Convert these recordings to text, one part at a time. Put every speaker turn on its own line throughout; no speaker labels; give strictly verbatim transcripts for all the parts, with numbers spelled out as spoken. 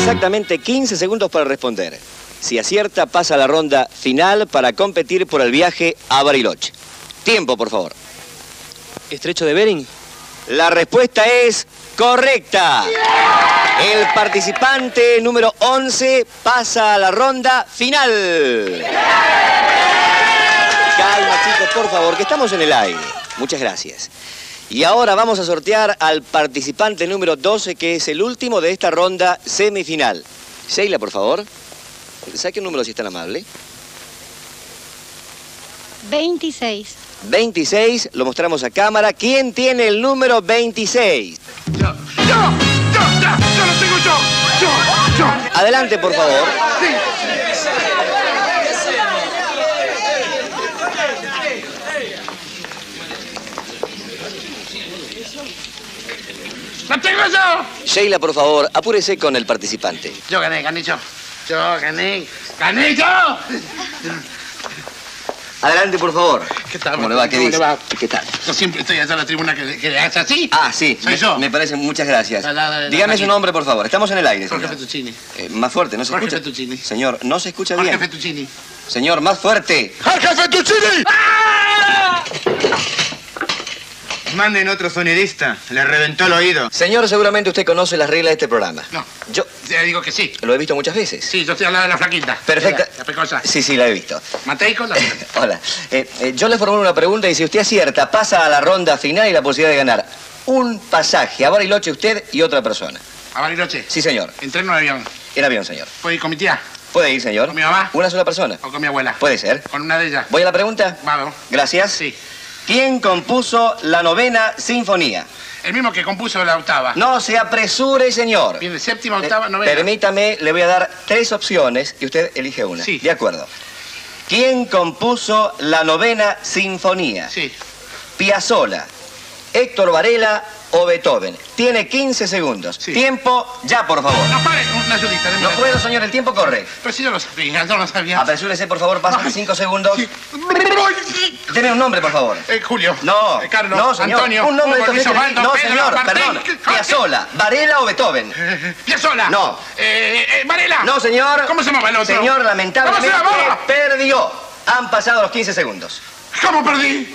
exactamente quince segundos para responder. Si acierta, pasa a la ronda final para competir por el viaje a Bariloche. Tiempo, por favor.
¿Estrecho de Bering?
La respuesta es correcta. El participante número once pasa a la ronda final. Calma, chicos, por favor, que estamos en el aire. Muchas gracias. Y ahora vamos a sortear al participante número doce, que es el último de esta ronda semifinal. Sheila, por favor. ¿Saque un número si es tan amable?
veintiséis.
veintiséis, lo mostramos a cámara. ¿Quién tiene el número veintiséis?
Yo, yo, yo, yo, yo lo tengo yo, yo, yo.
Adelante, por favor.
Sí. ¡Lo tengo yo!
Sheila, por favor, apúrese con el participante.
Yo gané, gané yo. Yo gané, gané yo.
Adelante, por favor.
¿Qué tal?
¿Cómo le va? ¿Qué
¿Cómo
dice?
le va?
¿Qué tal?
Yo siempre estoy allá en la tribuna que, que hace así.
Ah, sí.
Soy
me,
yo.
Me parece, muchas gracias.
La, la, la,
Dígame
la,
su nombre, por favor. Estamos en el aire,
Jorge
señor.
Fettuccini.
Eh, más fuerte, ¿no se
Jorge
escucha?
Fettuccini.
Señor, no se escucha
Jorge
bien.
Fettuccini.
Señor, más fuerte.
¡Jorge Fettuccini! ¡Ah!
Manden otro sonidista. Le reventó el oído.
Señor, seguramente usted conoce las reglas de este programa.
No.
Yo
Ya digo que sí.
lo he visto muchas veces.
Sí, yo estoy al lado de la flaquita.
Perfecta.
La, la pecosa.
Sí, sí, la he visto.
Mateico, la...
Hola. Eh, eh, yo le formulo una pregunta y si usted acierta, pasa a la ronda final y la posibilidad de ganar un pasaje a Bariloche usted y otra persona.
¿A Bariloche?
Sí, señor.
Entré en un avión.
En avión, señor.
¿Puedo ir con mi tía?
¿Puede ir, señor?
¿Con mi mamá?
¿Una sola persona?
¿O con mi abuela?
Puede ser.
¿Con una de ellas?
¿Voy a la pregunta?
Vamos.
Gracias.
Sí.
¿Quién compuso la novena sinfonía?
El mismo que compuso la octava.
No se apresure, señor.
Viene séptima, octava,
Eh,
novena.
Permítame, le voy a dar tres opciones y usted elige una.
Sí.
De acuerdo. ¿Quién compuso la novena sinfonía?
Sí.
Piazzolla, Héctor Varela o Beethoven. Tiene quince segundos.
Sí.
Tiempo, ya, por favor.
No, pare, una ayudita.
No puedo, señor, el tiempo corre.
Pero si yo lo sabía, yo lo sabía.
Apresúrese, por favor, pasan cinco segundos.
Sí.
Deme un nombre, por favor.
Eh, Julio.
No,
Eh, Carlos.
no, señor.
Antonio.
Un nombre
Hugo,
de
Luis Osvaldo,
No,
Pedro,
señor,
Martín,
perdón.
Jorge.
Piazzolla, Varela o Beethoven.
Eh, Piazzolla.
No.
Eh, eh, Varela.
No, señor.
¿Cómo se llama el otro?
Señor, lamentablemente
¿Cómo se llama?
perdió. Han pasado los quince segundos.
¿Cómo perdí?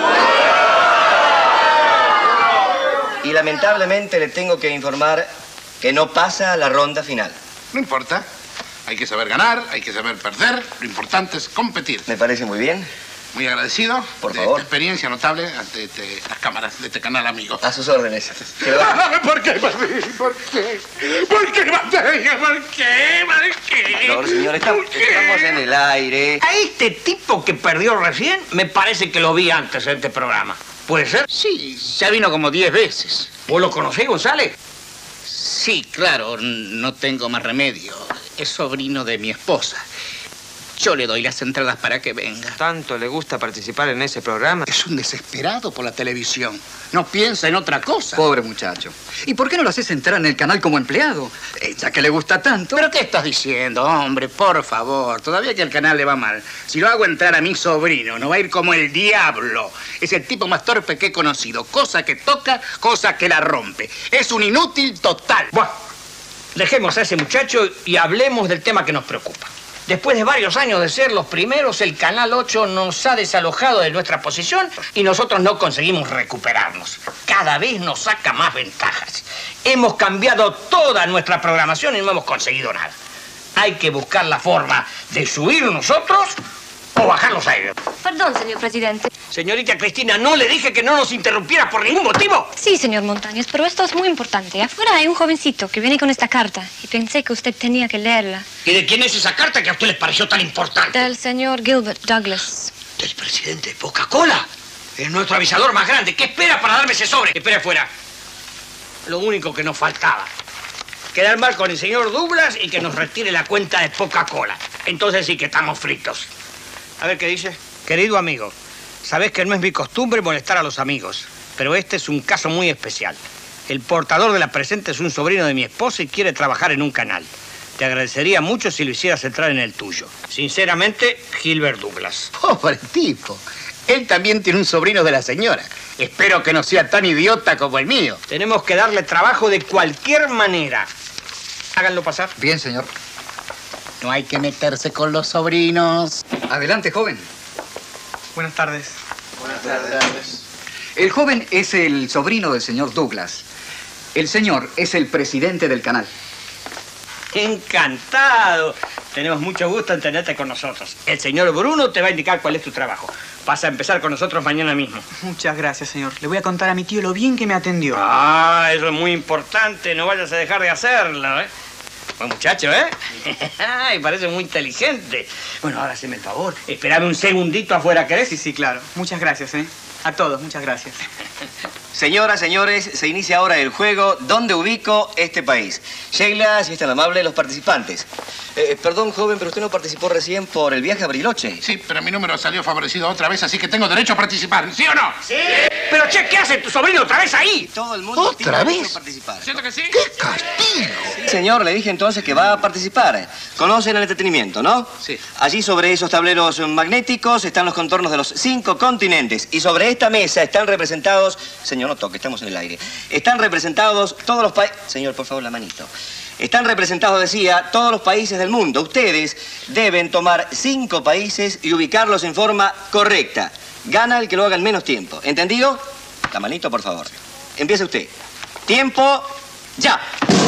Y lamentablemente le tengo que informar que no pasa a la ronda final.
No importa. Hay que saber ganar, hay que saber perder. Lo importante es competir.
Me parece muy bien.
Muy agradecido
Por
de
favor.
esta experiencia notable ante este- las cámaras de este canal, amigo.
A sus órdenes. Que lo haga.
¿Por qué perdí? ¿Por qué? ¿Por qué batalla? ¿Por qué? ¿Por qué?
No, señor, estamos,
¿Por qué?
estamos en el aire.
A este tipo que perdió recién, me parece que lo vi antes en este programa. ¿Puede ser?
Sí, ya vino como diez veces.
¿Vos lo conocés, González?
Sí, claro, no tengo más remedio. Es sobrino de mi esposa. Yo le doy las entradas para que venga.
¿Tanto le gusta participar en ese programa?
Es un desesperado por la televisión. No piensa en otra cosa.
Pobre muchacho. ¿Y por qué no lo haces entrar en el canal como empleado? Eh, ya que le gusta tanto.
¿Pero qué estás diciendo, hombre? Por favor, todavía que el canal le va mal. Si lo hago entrar a mi sobrino, no va a ir como el diablo. Es el tipo más torpe que he conocido. Cosa que toca, cosa que la rompe. Es un inútil total.
Bueno, dejemos a ese muchacho y hablemos del tema que nos preocupa. Después de varios años de ser los primeros, el Canal ocho nos ha desalojado de nuestra posición y nosotros no conseguimos recuperarnos. Cada vez nos saca más ventajas. Hemos cambiado toda nuestra programación y no hemos conseguido nada. Hay que buscar la forma de subir nosotros o bajarlos a ellos.
Perdón, señor presidente.
Señorita Cristina, ¿no le dije que no nos interrumpiera por ningún motivo?
Sí, señor Montañez, pero esto es muy importante. Afuera hay un jovencito que viene con esta carta y pensé que usted tenía que leerla.
¿Y de quién es esa carta que a usted le pareció tan importante?
Del señor Gilbert Douglas.
Del presidente de Coca-Cola. Es nuestro avisador más grande. ¿Qué espera para darme ese sobre? Espere afuera. Lo único que nos faltaba. Quedar mal con el señor Douglas y que nos retire la cuenta de Coca-Cola. Entonces sí que estamos fritos. A ver, ¿qué dice? Querido amigo, sabés que no es mi costumbre molestar a los amigos, pero este es un caso muy especial. El portador de la presente es un sobrino de mi esposa y quiere trabajar en un canal. Te agradecería mucho si lo hicieras entrar en el tuyo. Sinceramente, Gilbert Douglas.
Pobre tipo. Él también tiene un sobrino de la señora. Espero que no sea tan idiota como el mío.
Tenemos que darle trabajo de cualquier manera. Háganlo pasar.
Bien, señor.
No hay que meterse con los sobrinos.
Adelante, joven.
Buenas tardes.
Buenas tardes.
El joven es el sobrino del señor Douglas. El señor es el presidente del canal.
Encantado. Tenemos mucho gusto en tenerte con nosotros. El señor Bruno te va a indicar cuál es tu trabajo. Vas a empezar con nosotros mañana mismo.
Muchas gracias, señor. Le voy a contar a mi tío lo bien que me atendió.
Ah, eso es muy importante. No vayas a dejar de hacerlo, ¿eh? Buen muchacho, ¿eh? Ay, parece muy inteligente. Bueno, ahora haceme el favor. Espérame un segundito afuera, ¿querés?
Sí, sí, claro. Muchas gracias, ¿eh? A todos, muchas gracias.
Señoras, señores, se inicia ahora el juego ¿Dónde ubico este país? Sheila, si es tan amable, los participantes. Eh, perdón, joven, pero usted no participó recién por el viaje a Bariloche.
Sí, pero mi número salió favorecido otra vez, así que tengo derecho a participar. ¿Sí o no?
¡Sí! Pero, che, ¿qué hace tu sobrino otra vez ahí?
Todo el mundo tiene
¿Otra
derecho
vez?
a participar.
¿Siento que sí?
¡Qué castigo!
Sí, señor, le dije entonces que va a participar. Conocen el entretenimiento, ¿no?
Sí.
Allí sobre esos tableros magnéticos están los contornos de los cinco continentes. Y sobre esta mesa están representados... Señor, no toque, estamos en el aire. Están representados todos los países... Señor, por favor, la manito. Están representados, decía, todos los países del mundo. Ustedes deben tomar cinco países y ubicarlos en forma correcta. Gana el que lo haga en menos tiempo. ¿Entendido? La manito, por favor. Empiece usted. Tiempo, ya.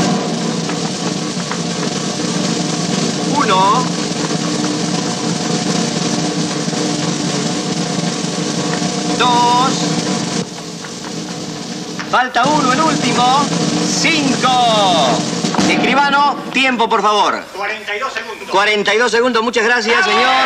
Uno. Dos. Falta uno, el último. Cinco. Escribano, tiempo, por favor.
cuarenta y dos segundos.
cuarenta y dos segundos, muchas gracias, señor.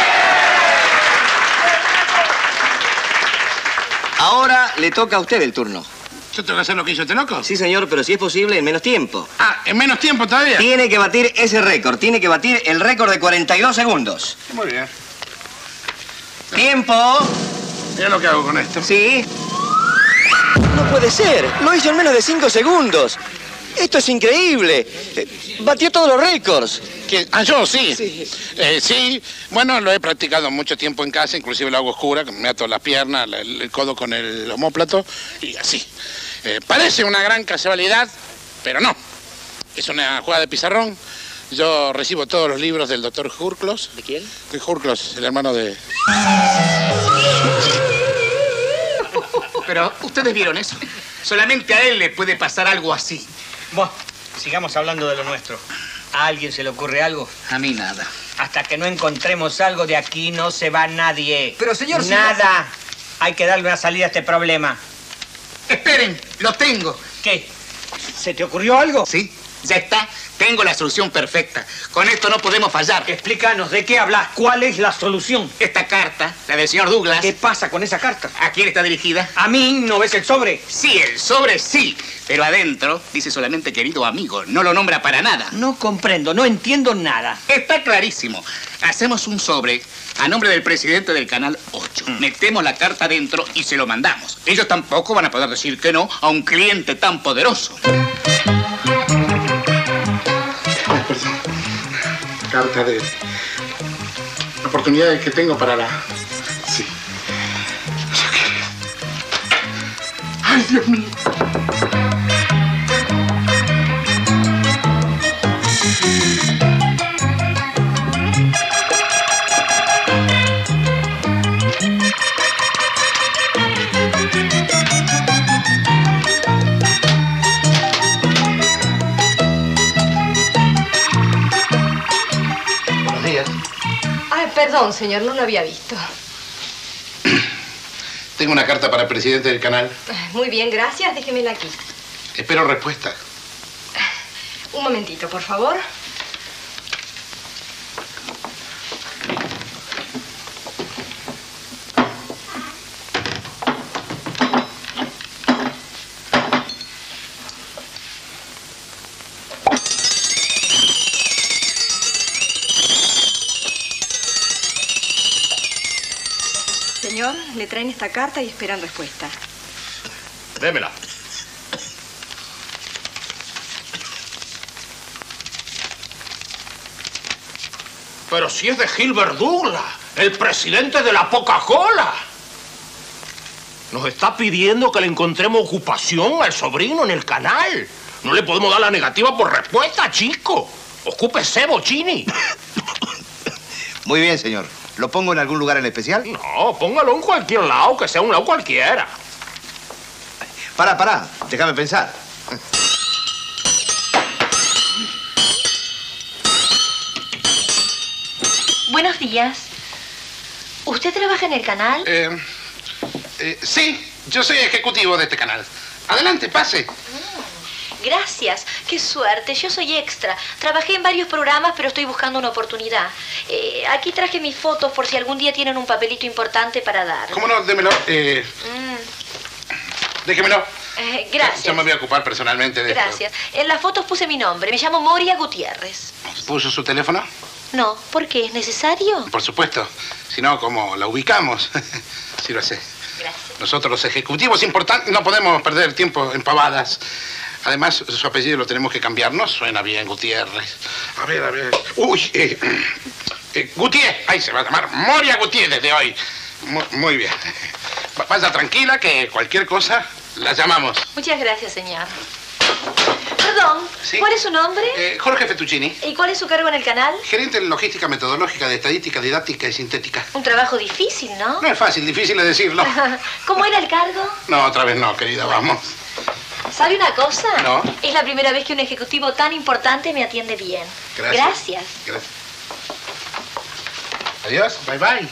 Ahora le toca a usted el turno.
¿Yo tengo que hacer lo que hizo este loco?
Sí, señor, pero si es posible, en menos tiempo.
Ah, ¿en menos tiempo todavía?
Tiene que batir ese récord, tiene que batir el récord de cuarenta y dos segundos.
Muy bien.
Tiempo.
Mira lo que hago con esto.
Sí. No puede ser, lo hizo en menos de cinco segundos. Esto es increíble. Eh, Batió todos los récords.
¿Qué? Ah, yo sí.
Sí.
Eh, sí, bueno, lo he practicado mucho tiempo en casa, inclusive lo hago oscura, me ato las piernas, el, el codo con el omóplato y así. Eh, parece una gran casualidad, pero no. Es una jugada de pizarrón. Yo recibo todos los libros del doctor Hurklos.
¿De quién?
De Hurklos, el hermano de...
Pero, ¿ustedes vieron eso? Solamente a él le puede pasar algo así.
Bueno, sigamos hablando de lo nuestro. ¿A alguien se le ocurre algo?
A mí nada.
Hasta que no encontremos algo de aquí no se va nadie.
Pero, señor, si
Nada. Hay que darle una salida a este problema.
Esperen, lo tengo.
¿Qué? ¿Se te ocurrió algo?
Sí, ya está. Tengo la solución perfecta. Con esto no podemos fallar.
Explícanos, ¿de qué hablas? ¿Cuál es la solución?
Esta carta, la del señor Douglas,
¿Qué pasa con esa carta?
¿a quién está dirigida?
¿A mí no ves el sobre?
Sí, el sobre sí, pero adentro dice solamente querido amigo, no lo nombra para nada.
No comprendo, no entiendo nada.
Está clarísimo. Hacemos un sobre a nombre del presidente del Canal ocho. Metemos la carta adentro y se lo mandamos. Ellos tampoco van a poder decir que no a un cliente tan poderoso.
Carta de... oportunidades que tengo para la... Sí. ¡Ay, Dios mío!
Buenos días.
Ay, perdón, señor, no lo había visto.
Tengo una carta para el presidente del canal.
Muy bien, gracias. Déjemela aquí.
Espero respuesta.
Un momentito, por favor. Señor, le traen esta carta y esperan respuesta.
Démela.
Pero si es de Gilbert Douglas, el presidente de la Coca-Cola. Nos está pidiendo que le encontremos ocupación al sobrino en el canal. No le podemos dar la negativa por respuesta, chico. Ocúpese, Bochini.
Muy bien, señor. ¿Lo pongo en algún lugar en especial?
No, póngalo en cualquier lado, que sea un lado cualquiera.
Pará, pará. Déjame pensar.
Buenos días. ¿Usted trabaja en el canal?
Eh, eh, sí, yo soy ejecutivo de este canal. Adelante, pase.
Mm, gracias. Qué suerte. Yo soy extra. Trabajé en varios programas, pero estoy buscando una oportunidad. Eh, aquí traje mis fotos por si algún día tienen un papelito importante para dar.
¿Cómo no? Démelo. Eh,
Mm,
déjemelo.
eh, gracias.
Yo me voy a ocupar personalmente de esto.
Gracias. En las fotos puse mi nombre. Me llamo Moria Gutiérrez.
¿Puso su teléfono?
No. ¿Por qué? ¿Es necesario?
Por supuesto. Si no, ¿cómo la ubicamos? Sí lo sé.
Gracias.
Nosotros los ejecutivos importantes no podemos perder tiempo en pavadas. Además, su apellido lo tenemos que cambiar. No suena bien, Gutiérrez. A ver, a ver. Uy, eh, eh, Gutiérrez. Ahí se va a llamar Moria Gutiérrez de hoy. Muy, muy bien. Vaya tranquila que cualquier cosa la llamamos.
Muchas gracias, señor. Perdón,
¿Sí?
¿Cuál es su nombre?
Eh, Jorge Fettuccini.
¿Y cuál es su cargo en el canal?
Gerente en logística metodológica de estadística, didáctica y sintética.
Un trabajo difícil, ¿no?
No es fácil, difícil es decirlo.
¿Cómo era el cargo?
No, otra vez no, querida, vamos.
¿Sabe una cosa?
No.
Es la primera vez que un ejecutivo tan importante me atiende bien.
Gracias.
Gracias.
Gracias. Adiós, bye bye.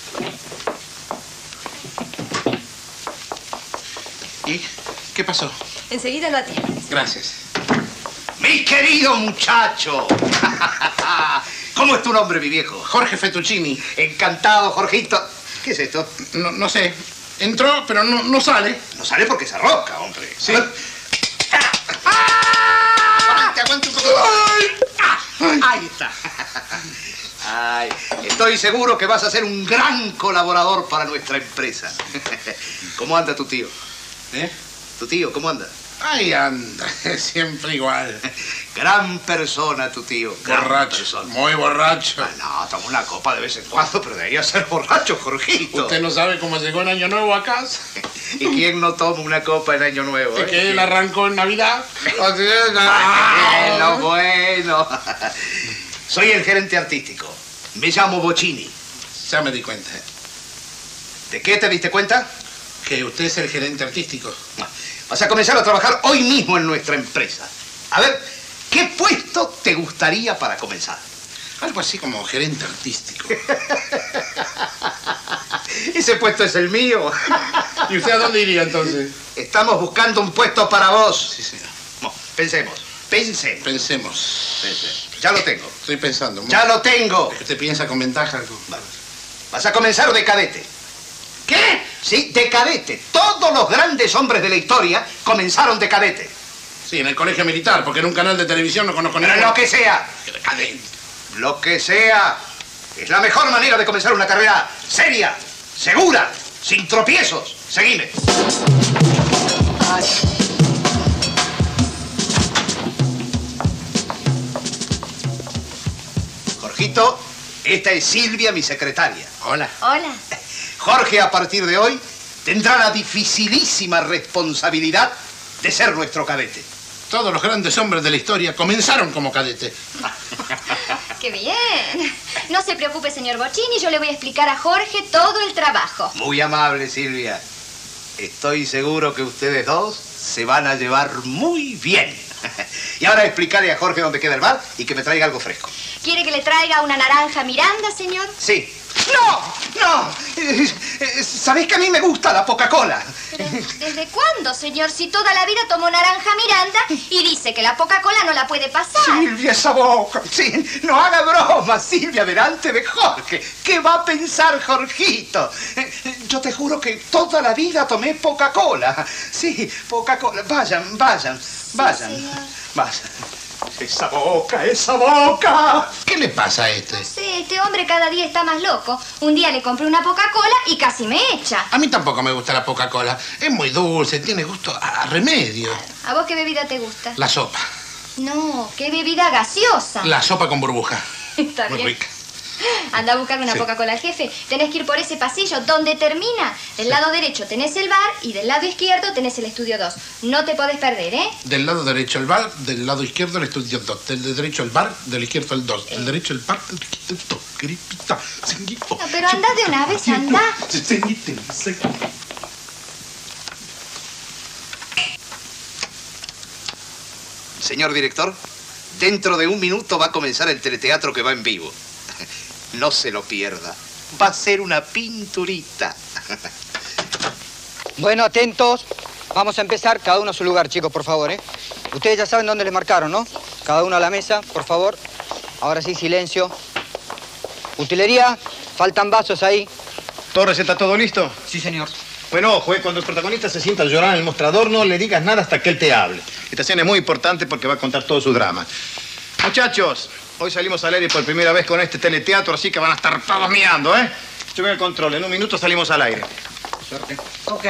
¿Y qué pasó?
Enseguida lo atiendo.
Gracias.
Mi querido muchacho. ¿Cómo es tu nombre, mi viejo?
Jorge Fettuccini.
Encantado, Jorgito. ¿Qué es esto?
No, no sé. Entró, pero no, no sale.
No sale porque se arrosca, hombre.
Sí.
Aguante, aguante un poco. Ay. Ahí está. Ay, estoy seguro que vas a ser un gran colaborador para nuestra empresa. ¿Cómo anda tu tío?
¿Eh?
¿Tu tío, cómo anda?
Ahí anda, siempre igual.
Gran persona tu tío. Gran
Borracho,
persona.
muy borracho.
Ah, no, toma una copa de vez en cuando, pero debería ser borracho, Jorgito.
Usted no sabe cómo llegó en Año Nuevo a casa.
¿Y quién no toma una copa en Año Nuevo?
Y
eh?
que él arrancó en Navidad. Así es.
Bueno, bueno. Soy el gerente artístico. Me llamo Bochini.
Ya me di cuenta.
¿De qué te diste cuenta?
Que usted es el gerente artístico.
Vas a comenzar a trabajar hoy mismo en nuestra empresa. A ver, ¿qué puesto te gustaría para comenzar?
Algo así como gerente artístico.
Ese puesto es el mío.
¿Y usted a dónde iría entonces?
Estamos buscando un puesto para vos.
Sí, señor.
No, pensemos, pensemos.
Pensemos.
Pensemos. Ya lo tengo.
Estoy pensando.
Ya lo tengo.
¿Usted piensa con ventaja?
Vas a comenzar de cadete. ¿Qué? Sí, de cadete. Todos los grandes hombres de la historia comenzaron de cadete.
Sí, en el colegio militar, porque en un canal de televisión no conozco
Pero
ninguno.
lo que sea.
De cadete.
Lo que sea. Es la mejor manera de comenzar una carrera seria, segura, sin tropiezos. Seguime. Ay. Jorgito, esta es Silvia, mi secretaria.
Hola.
Hola.
Jorge, a partir de hoy, tendrá la dificilísima responsabilidad de ser nuestro cadete.
Todos los grandes hombres de la historia comenzaron como cadete.
¡Qué bien! No se preocupe, señor Bochini, yo le voy a explicar a Jorge todo el trabajo.
Muy amable, Silvia. Estoy seguro que ustedes dos se van a llevar muy bien. Y ahora explicarle a Jorge dónde queda el bar y que me traiga algo fresco.
¿Quiere que le traiga una naranja Miranda, señor?
Sí. ¡No! ¡No! Eh, eh, ¿Sabés que a mí me gusta la Coca-Cola?
Pero, ¿desde cuándo, señor? Si toda la vida tomó naranja Miranda y dice que la Coca-Cola no la puede pasar.
Silvia, esa boca. Sí, no haga broma, Silvia, delante de Jorge. ¿Qué va a pensar Jorgito? Eh, Yo te juro que toda la vida tomé Coca-Cola. Sí, Coca-Cola. Vayan, vayan, vayan.
Sí,
vayan. Esa boca, esa boca.
¿Qué le pasa a este?
No sé, este hombre cada día está más loco. Un día le compré una Coca-Cola y casi me echa.
A mí tampoco me gusta la Coca-Cola. Es muy dulce, tiene gusto a, a remedio.
¿A vos qué bebida te gusta?
La sopa.
No, qué bebida gaseosa.
La sopa con burbuja.
Está
Muy
bien.
rica.
Anda a buscarme una
Sí.
Coca-Cola al jefe. Tenés que ir por ese pasillo donde termina. Del lado derecho tenés el bar y del lado izquierdo tenés el estudio dos. No te podés perder, ¿eh?
Del lado derecho el bar, del lado izquierdo el estudio dos. Del derecho el bar, del izquierdo el dos. Del derecho el bar, del izquierdo el dos. Gripita,
No, pero anda de una vez, anda.
Señor director, dentro de un minuto va a comenzar el teleteatro que va en vivo. No se lo pierda. Va a ser una pinturita.
Bueno, atentos. Vamos a empezar. Cada uno a su lugar, chicos, por favor, ¿eh? Ustedes ya saben dónde les marcaron, ¿no? Cada uno a la mesa, por favor. Ahora sí, silencio. Utilería, faltan vasos ahí.
Torres, ¿está todo listo?
Sí, señor.
Bueno, ojo, eh, cuando el protagonista se sienta a llorar en el mostrador, no le digas nada hasta que él te hable. Esta escena es muy importante porque va a contar todo su drama. Muchachos, hoy salimos al aire por primera vez con este teleteatro, así que van a estar todos mirando, ¿eh? Yo el control, en un minuto salimos al aire.
Suerte.
Ok.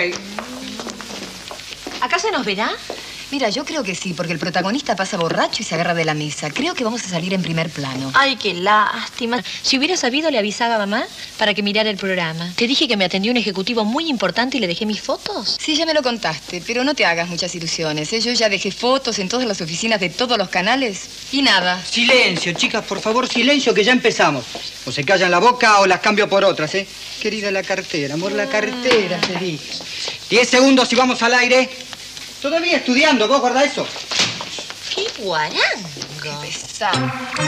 ¿Acá se nos verá?
Mira, yo creo que sí, porque el protagonista pasa borracho y se agarra de la mesa. Creo que vamos a salir en primer plano.
Ay, qué lástima. Si hubiera sabido, le avisaba a mamá para que mirara el programa. Te dije que me atendió un ejecutivo muy importante y le dejé mis fotos.
Sí, ya me lo contaste, pero no te hagas muchas ilusiones, ¿eh? Yo ya dejé fotos en todas las oficinas de todos los canales y nada.
Silencio, chicas, por favor, silencio, que ya empezamos. O se callan la boca o las cambio por otras, ¿eh? Querida, la cartera, amor, la cartera, te dije. Diez segundos y vamos al aire. Todavía estudiando, ¿vos guarda eso?
¡Qué guarango!
Qué pesado.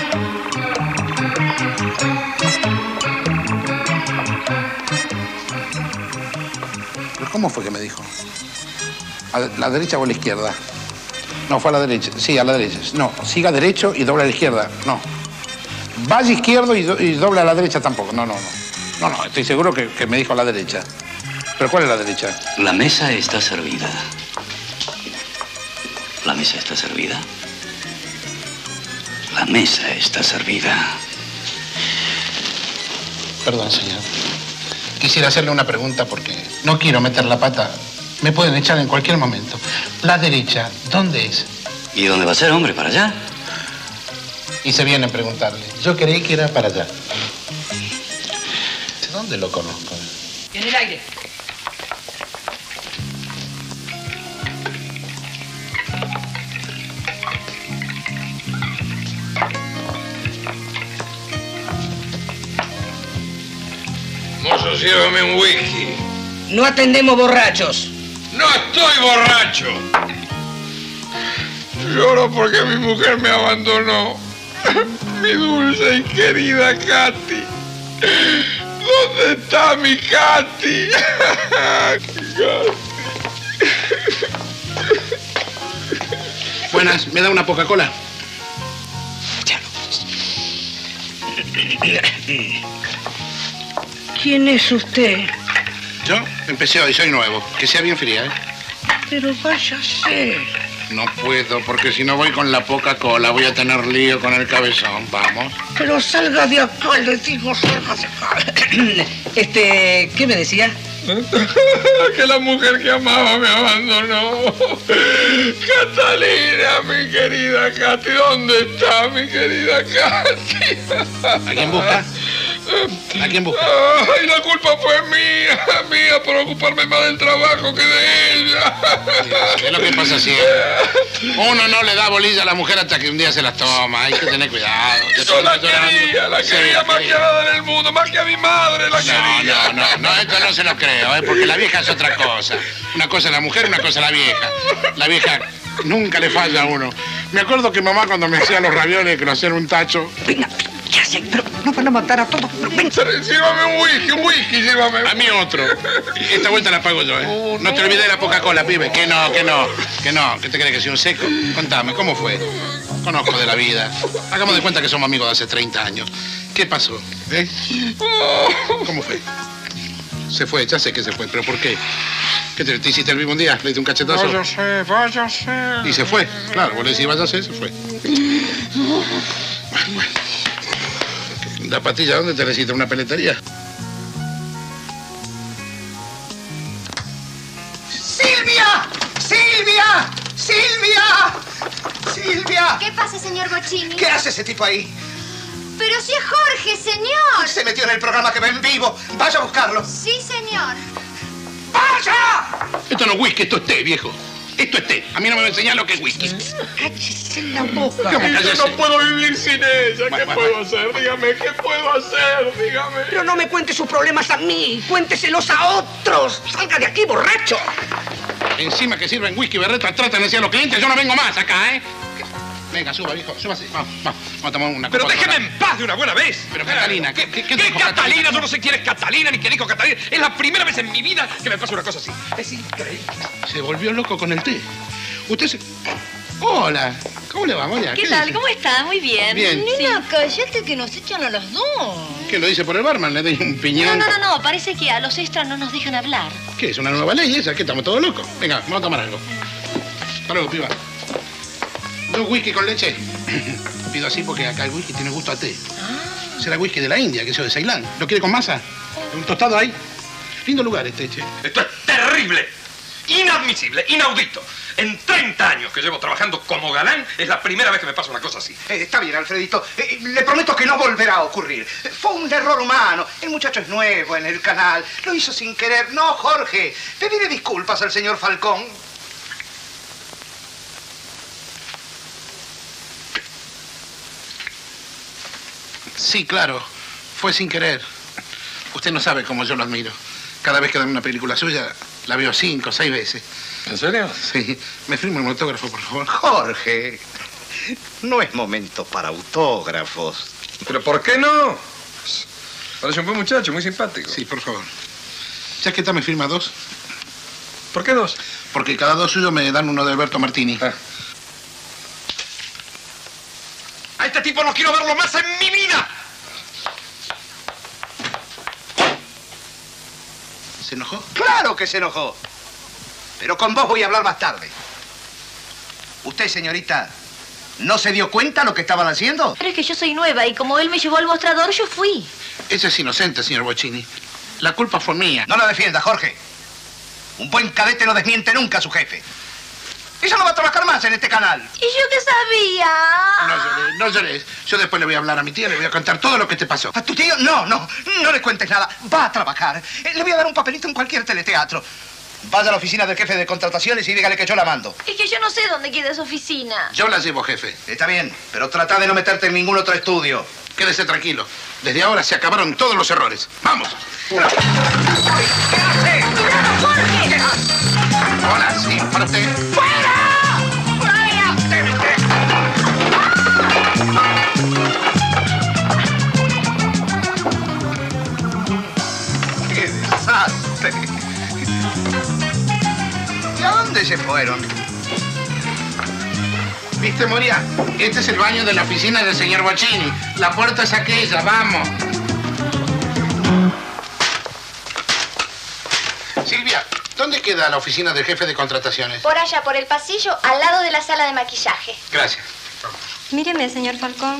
¿Pero cómo fue que me dijo? ¿A la derecha o a la izquierda? No, fue a la derecha. Sí, a la derecha. No, siga derecho y dobla a la izquierda. No. Vaya izquierdo y, do y dobla a la derecha tampoco. No, no, no. No, no, estoy seguro que, que me dijo a la derecha. ¿Pero cuál es la derecha?
La mesa está servida. La mesa está servida. La mesa está servida.
Perdón, señor. Quisiera hacerle una pregunta porque no quiero meter la pata. Me pueden echar en cualquier momento. La derecha, ¿dónde es?
¿Y dónde va a ser, hombre? ¿Para allá?
Y se viene a preguntarle. Yo creí que era para allá. ¿Dónde lo conozco?
En el aire.
Mozo, sírvame un whisky.
No atendemos borrachos.
¡No estoy borracho! Lloro porque mi mujer me abandonó. Mi dulce y querida Katy. ¿Dónde está mi Katy?
Buenas, ¿me da una Coca-Cola?
¿Quién es usted?
Yo empecé hoy, soy nuevo. Que sea bien fría, ¿eh?
Pero váyase.
No puedo, porque si no voy con la Coca-Cola voy a tener lío con el cabezón. Vamos.
Pero salga de acá, le digo, salga de acá. Este, ¿qué me decía?
Que la mujer que amaba me abandonó. Catalina, mi querida Katy, ¿dónde está mi querida Katy?
¿A quién busca? ¿A quién busca?
Ay, la culpa fue mía, mía por ocuparme más del trabajo que de ella.
¿Qué es lo que pasa si uno no le da bolilla a la mujer hasta que un día se las toma? Hay que tener cuidado.
Yo la quería, la quería más que nada en el mundo, más que a mi madre la quería.
No, no, no, esto no se lo creo, ¿eh? Porque la vieja es otra cosa. Una cosa es la mujer, una cosa es la vieja. La vieja nunca le falla a uno. Me acuerdo que mamá cuando me hacía los ravioles, que lo hacían un tacho.
Venga, ya sé, pero no van a matar a todos. Pero ven.
Sírvame un whisky, un whisky, sírvame.
A mí otro. Esta vuelta la pago yo, ¿eh?
Oh,
no. no te olvides de la Coca-Cola, pibe. Que no, que no, que no. ¿Qué te crees que soy un seco? Contame, ¿cómo fue? Conozco de la vida. Hagamos de cuenta que somos amigos de hace treinta años. ¿Qué pasó? ¿Eh? ¿Cómo fue? Se fue, ya sé que se fue, pero ¿por qué? ¿Qué te, te hiciste el vivo un día? ¿Le diste un cachetazo?
Váyase, váyase.
Y se fue, claro, vos le decís váyase, se fue. Bueno, bueno. ¿La pastilla dónde te la hiciste? ¿Una peletería?
¡Silvia! ¡Silvia! ¡Silvia! ¡Silvia!
¿Qué pasa, señor Bocchini?
¿Qué hace ese tipo ahí?
Pero si es Jorge, señor.
metió en el programa que va en vivo. Vaya a buscarlo.
Sí, señor.
¡Vaya!
Esto no es whisky, esto es té, viejo. Esto es té. A mí no me va a enseñar lo que es whisky.
Cállese la boca.
¿Cómo cállese?
Yo no puedo vivir sin ella. ¿Qué
Bueno,
puedo
bueno.
hacer? Dígame, ¿qué puedo hacer? Dígame.
Pero no me cuente sus problemas a mí. Cuénteselos a otros. Salga de aquí, borracho.
Encima que sirven whisky, berreta, tratan de decir a los clientes. Yo no vengo más acá, ¿eh? Venga, suba, viejo. Súbase. Vamos, vamos. Vamos a tomar una
Pero
copa de
déjeme
cola.
en paz de una buena vez.
Pero Catalina, ¿qué, qué, qué
¿Qué
dijo
Catalina? Yo no sé quién es Catalina ni quién dijo Catalina. Es la primera vez en mi vida que me pasa una cosa así. Es increíble.
Se volvió loco con el té. Usted se... Hola. ¿Cómo le va, Moria?
¿Qué tal?
dice?
¿Cómo está? Muy bien.
Bien.
Nena, cállate que nos echan a las dos.
¿Qué lo dice por el barman? Le doy un piñón.
No, no, no, no. Parece que a los extras no nos dejan hablar.
¿Qué es una nueva ley esa? ¿Qué estamos todos locos? Venga, vamos a tomar algo. Hasta luego, piba. Dos whisky con leche. Pido así porque acá el whisky tiene gusto a té.
Ah.
Será whisky de la India, que es de Ceilán. ¿Lo quiere con masa? ¿Un tostado ahí? Lindo lugar este, che.
Esto es terrible. Inadmisible, inaudito. En treinta años que llevo trabajando como galán, es la primera vez que me pasa una cosa así.
Eh, está bien, Alfredito. Eh, le prometo que no volverá a ocurrir. Fue un error humano. El muchacho es nuevo en el canal. Lo hizo sin querer. No, Jorge. Pediré disculpas al señor Falcón.
Sí, claro. Fue sin querer. Usted no sabe cómo yo lo admiro. Cada vez que dan una película suya, la veo cinco o seis veces.
¿En serio?
Sí. ¿Me firma un autógrafo, por favor?
Jorge, no es momento para autógrafos.
¿Pero por qué no? Parece un buen muchacho, muy simpático.
Sí, por favor. ¿Ya que está me firma dos?
¿Por qué dos?
Porque cada dos suyos me dan uno de Alberto Martini.
Ah. A este tipo no quiero verlo más en mi vida.
¿Se enojó?
Claro que se enojó. Pero con vos voy a hablar más tarde. Usted, señorita, ¿no se dio cuenta lo que estaban haciendo?
Pero es que yo soy nueva y como él me llevó al mostrador, yo fui.
Ese es inocente, señor Bochini. La culpa fue mía.
No la defienda, Jorge. Un buen cadete no desmiente nunca a su jefe. Ella no va a trabajar más en este canal.
¿Y yo qué sabía?
No llores, no llores. Yo después le voy a hablar a mi tía, le voy a contar todo lo que te pasó.
¿A tu tío? No, no, no le cuentes nada. Va a trabajar. Eh, Le voy a dar un papelito en cualquier teleteatro. Vaya a la oficina del jefe de contrataciones y dígale que yo la mando.
Es que yo no sé dónde queda esa oficina.
Yo la llevo, jefe.
Está bien, pero trata de no meterte en ningún otro estudio.
Quédese tranquilo. Desde ahora se acabaron todos los errores. ¡Vamos!
¿Qué hace?
¡Jorge!
Hola, sí, para usted.
¡Fuera! ¡Qué desastre! ¿Y a dónde se fueron?
¿Viste, Moria? Este es el baño de la oficina del señor Bochini. La puerta es aquella, vamos. Silvia, ¿dónde queda la oficina del jefe de contrataciones?
Por allá, por el pasillo, al lado de la sala de maquillaje.
Gracias.
Míreme, señor Falcón.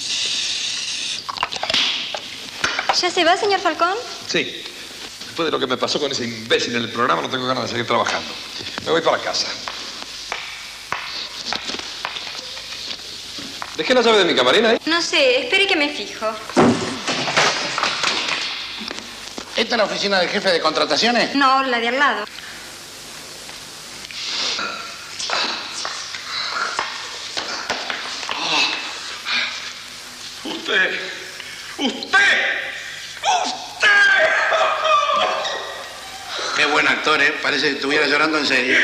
¿Ya se va, señor Falcón?
Sí. Después de lo que me pasó con ese imbécil en el programa, no tengo ganas de seguir trabajando. Me voy para casa. ¿Dejé la llave de mi camarina ahí?
No sé, espere que me fijo.
¿Esta es la oficina del jefe de contrataciones?
No, la de al lado.
Usted. ¡Usted! ¡Usted!
Qué buen actor, ¿eh? Parece que estuviera llorando en serio.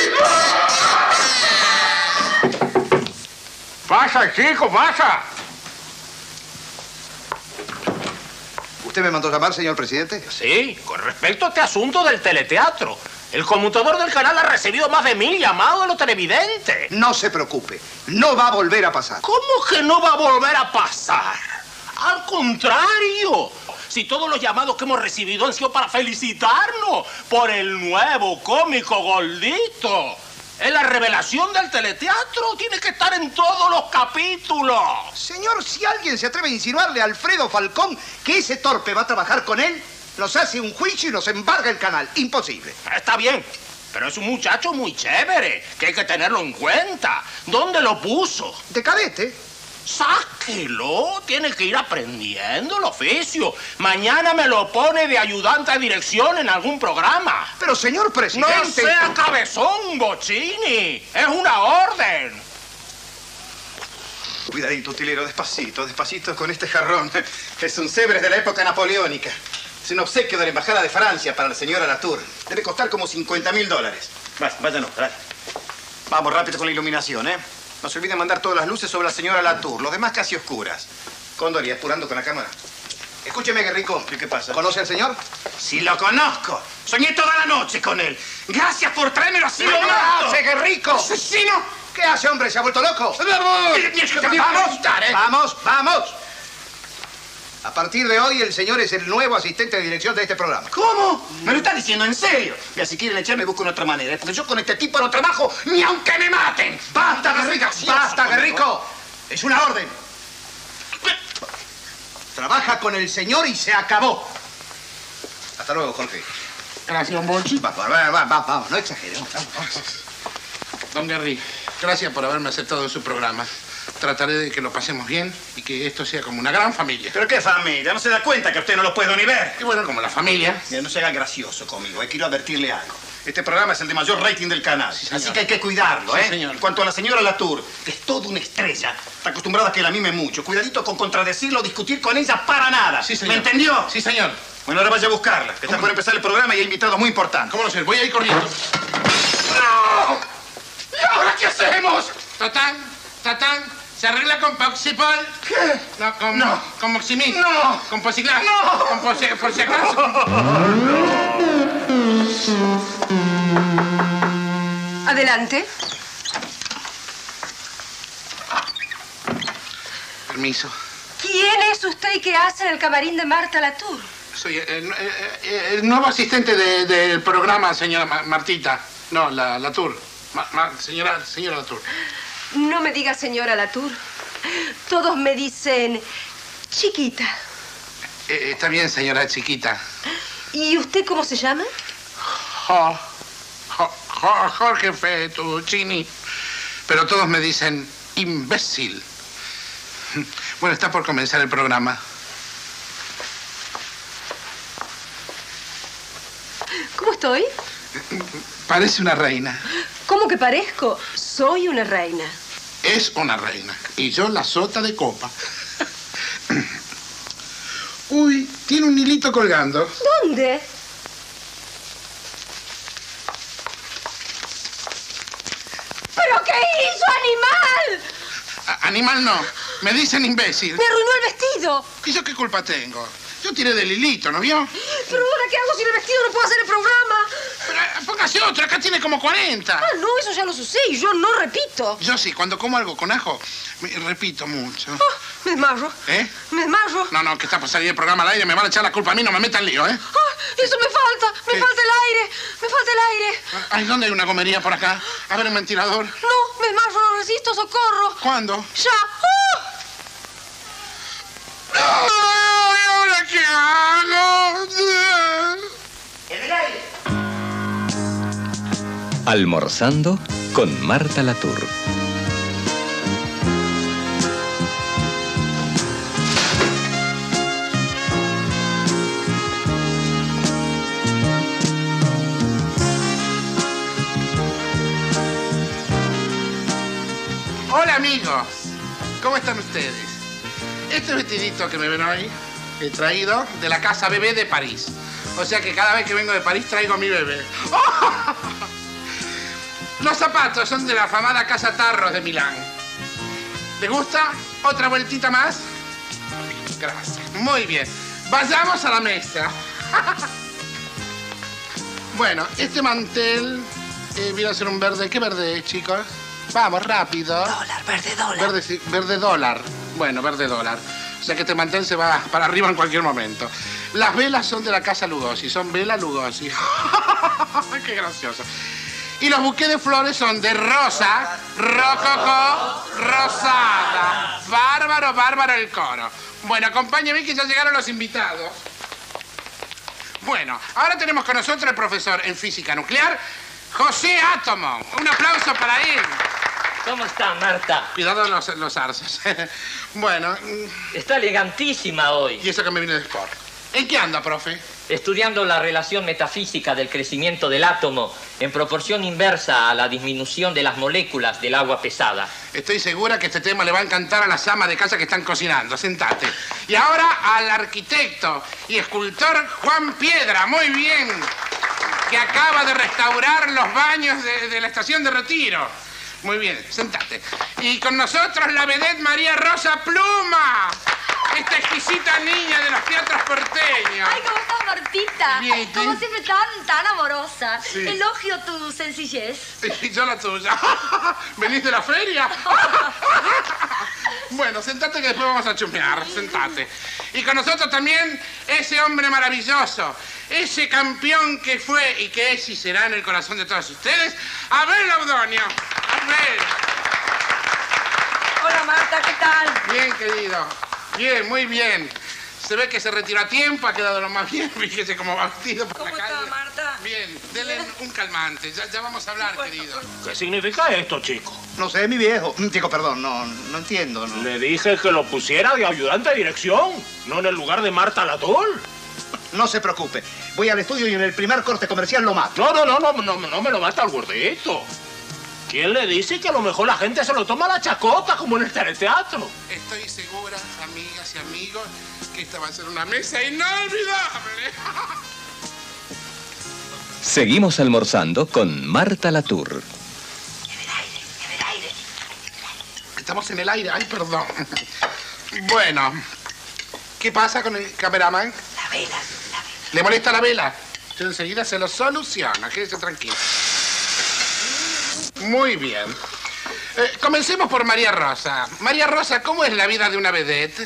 Pasa, chico, pasa.
¿Usted me mandó llamar, señor presidente?
Sí, con respecto a este asunto del teleteatro. El conmutador del canal ha recibido más de mil llamados de los televidentes.
No se preocupe, no va a volver a pasar.
¿Cómo que no va a volver a pasar? Al contrario. Si todos los llamados que hemos recibido han sido para felicitarnos por el nuevo cómico gordito. Es la revelación del teleteatro. Tiene que estar en todos los capítulos.
Señor, si alguien se atreve a insinuarle a Alfredo Falcón que ese torpe va a trabajar con él, nos hace un juicio y nos embarga el canal. Imposible.
Está bien, pero es un muchacho muy chévere, que hay que tenerlo en cuenta. ¿Dónde lo puso?
¿De cadete?
Sáquelo. Tiene que ir aprendiendo el oficio. Mañana me lo pone de ayudante de dirección en algún programa.
Pero, señor presidente...
No sea cabezón, Bochini. Es una orden.
Cuidadito, utilero, despacito, despacito con este jarrón. Es un Sebres de la época napoleónica. Es un obsequio de la Embajada de Francia para la señora Latour. Debe costar como cincuenta mil dólares. Váyanos, dale. Vamos, rápido con la iluminación, ¿eh? No se olviden mandar todas las luces sobre la señora Latour. Los demás casi oscuras. Cóndor, y apurando con la cámara. Escúcheme, Guerrico. ¿Qué pasa?
¿Conoce al señor?
Sí, lo conozco. Soñé toda la noche con él. Gracias por tráemelo así.
¡No lo hace, Guerrico!
¡Asesino!
¿Qué hace, hombre? ¿Se ha vuelto loco?
¡Vamos!
¡Vamos! ¡Vamos! A partir de hoy, el señor es el nuevo asistente de dirección de este programa.
¿Cómo? ¿Me lo está diciendo en serio? Ya, si quieren echarme, busco una otra manera. Porque yo con este tipo no trabajo ni aunque me maten.
¡Basta, Guerrico! ¡Basta, Guerrico! Es una orden. Trabaja con el señor y se acabó. Hasta luego, Jorge.
Gracias, Monchi.
Vamos, vamos, vamos, vamos, no exageremos.
Don Gary, gracias por haberme aceptado en su programa. Trataré de que lo pasemos bien y que esto sea como una gran familia.
¿Pero qué familia? ¿No se da cuenta que usted no lo puedo ni ver?
Y bueno, como la familia.
Mira, no se haga gracioso conmigo. Quiero advertirle algo. Este programa es el de mayor rating del canal.
Sí,
así que hay que cuidarlo,
sí,
¿eh?
señor.
En cuanto a la señora Latour, que es toda una estrella, está acostumbrada a que la mime mucho. Cuidadito con contradecirlo o discutir con ella para nada.
Sí, señor.
¿Me entendió?
Sí, señor.
Bueno, ahora vaya a buscarla, que está por empezar el programa y hay invitados muy importantes.
¿Cómo lo sé? Voy a ir corriendo.
¡No! ¿Y ahora qué hacemos?
Tatán, tatán, ¿se arregla con Poxipol?
¿Qué?
No, con,
No.
con Moximil.
No.
Con Posiglas.
No.
Con por si, por si acaso.
Adelante.
Permiso.
¿Quién es usted y qué hace en el camarín de Marta Latour?
Soy el, el- el- el nuevo asistente de- del programa, señora Ma- Martita. No, la, la Tour. Ma- ma- señora, señora Latour.
No me diga señora Latour. Todos me dicen chiquita.
Eh, está bien, señora chiquita.
¿Y usted cómo se llama?
Jo, jo- jo- Jorge Fettuccini. Pero todos me dicen imbécil. Bueno, está por comenzar el programa.
¿Cómo estoy?
Parece una reina.
¿Cómo que parezco? Soy una reina.
Es una reina. Y yo la sota de copa. Uy, tiene un hilito colgando.
¿Dónde? ¿Pero qué hizo, animal?
A- animal no. Me dicen imbécil.
Me arruinó el vestido.
¿Y yo qué culpa tengo? Yo tiré del hilito, ¿no vio?
¿Pero ahora qué hago si el vestido no puedo hacer el programa?
Pero, eh, póngase otro, acá tiene como cuarenta.
Ah, no, eso ya lo sé y yo no repito.
Yo sí, cuando como algo con ajo, me repito mucho.
Ah, me desmayo.
¿Eh?
Me desmayo.
No, no, que está por salir el programa al aire, me van a echar la culpa a mí, no me metan lío, ¿eh?
Ah, eso me falta. Me
¿Qué?
falta el aire. Me falta el aire.
Ay, ¿dónde hay una comería por acá? A ver, un ventilador.
No, me desmayo, no resisto, socorro.
¿Cuándo?
Ya. ¡Ah!
¡Ay, ahora qué hago!
En el aire.
Almorzando con Marta Latour.
Hola, amigos. ¿Cómo están ustedes? Este vestidito que me ven hoy he traído de la casa bebé de París. O sea que cada vez que vengo de París traigo a mi bebé. Los zapatos son de la afamada Casa Tarros de Milán. ¿Le gusta? ¿Otra vueltita más? Gracias. Muy bien. Vayamos a la mesa. Bueno, este mantel eh, viene a ser un verde. ¿Qué verde es, chicos? Vamos, rápido.
Dólar, verde dólar.
Verde, sí, verde dólar. Bueno, verde dólar. O sea que este mantel se va para arriba en cualquier momento. Las velas son de la casa Lugosi. Son vela Lugosi. Qué gracioso. Y los buqués de flores son de rosa, rococó, rosada. Bárbaro, bárbaro el coro. Bueno, acompáñenme que ya llegaron los invitados. Bueno, ahora tenemos con nosotros el profesor en física nuclear, José Átomo. Un aplauso para él.
¿Cómo está, Marta?
Cuidado los, los arces. Bueno.
Está elegantísima hoy.
Y eso que me viene de sport. ¿En qué anda, profe?
Estudiando la relación metafísica del crecimiento del átomo en proporción inversa a la disminución de las moléculas del agua pesada.
Estoy segura que este tema le va a encantar a las amas de casa que están cocinando. Sentate. Y ahora al arquitecto y escultor Juan Piedra. Muy bien. Que acaba de restaurar los baños de, de la estación de Retiro. Muy bien, sentate. Y con nosotros la vedette María Rosa Pluma. Esta exquisita niña de los teatros porteños.
Ay, ¿cómo estás, Martita?
Bien,
Como siempre, tan, tan amorosa.
Sí.
Elogio tu sencillez.
Y yo la tuya. ¿Venís de la feria? Bueno, sentate que después vamos a chumear. Sentate. Y con nosotros también ese hombre maravilloso. Ese campeón que fue y que es y será en el corazón de todos ustedes. Abel Laudonio. Abel.
Hola, Marta, ¿qué tal?
Bien, querido. Bien, muy bien. Se ve que se retiró a tiempo, ha quedado lo más bien. Fíjese cómo va vestido por la calle.
¿Cómo está, Marta?
Bien, denle un calmante. Ya, ya vamos a hablar, querido.
¿Qué significa esto, chico?
No sé, mi viejo. Chico, perdón, no, no entiendo. No.
Le dije que lo pusiera de ayudante de dirección, no en el lugar de Marta Lator.
No se preocupe. Voy al estudio y en el primer corte comercial lo mato.
No, no, no, no, no, no me lo mata el gordito. ¿Quién le dice que a lo mejor la gente se lo toma a la chacota como en el teleteatro?
Estoy segura, amigas y amigos, que esta va a ser una mesa inolvidable.
Seguimos almorzando con Marta Latour.
Estamos en el aire. Ay, perdón. Bueno, ¿qué pasa con el cameraman?
La vela, la vela.
¿Le molesta la vela? Yo enseguida se lo soluciona. Quédese tranquilo. Muy bien. Eh, comencemos por María Rosa. María Rosa, ¿cómo es la vida de una vedette?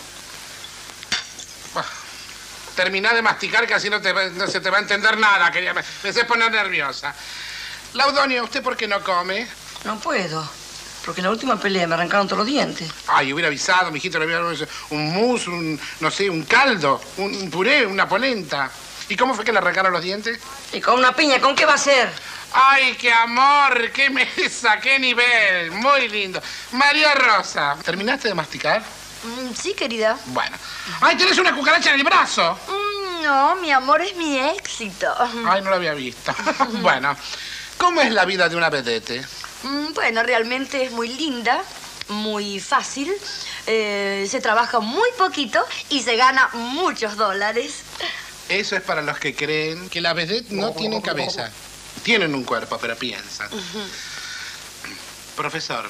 Bah, terminá de masticar que así no, te, no se te va a entender nada. Quería, me, me haces poner nerviosa. Laudonio, ¿usted por qué no come?
No puedo, porque en la última pelea me arrancaron todos los dientes.
Ay, hubiera avisado, mijito, le hubiera dado un mousse, un, no sé, un caldo, un, un puré, una polenta. ¿Y cómo fue que le arrancaron los dientes?
Y con una piña, ¿con qué va a ser?
¡Ay, qué amor! ¡Qué mesa! ¡Qué nivel! Muy lindo. María Rosa, ¿terminaste de masticar?
Mm, sí, querida.
Bueno. ¡Ay, tenés una cucaracha en el brazo!
Mm, no, mi amor es mi éxito.
Ay, no lo había visto. Bueno, ¿cómo es la vida de una vedette?
Mm, bueno, realmente es muy linda, muy fácil. Eh, se trabaja muy poquito y se gana muchos dólares.
Eso es para los que creen que las vedettes no tienen cabeza. Tienen un cuerpo, pero piensan.
Uh-huh.
Profesor,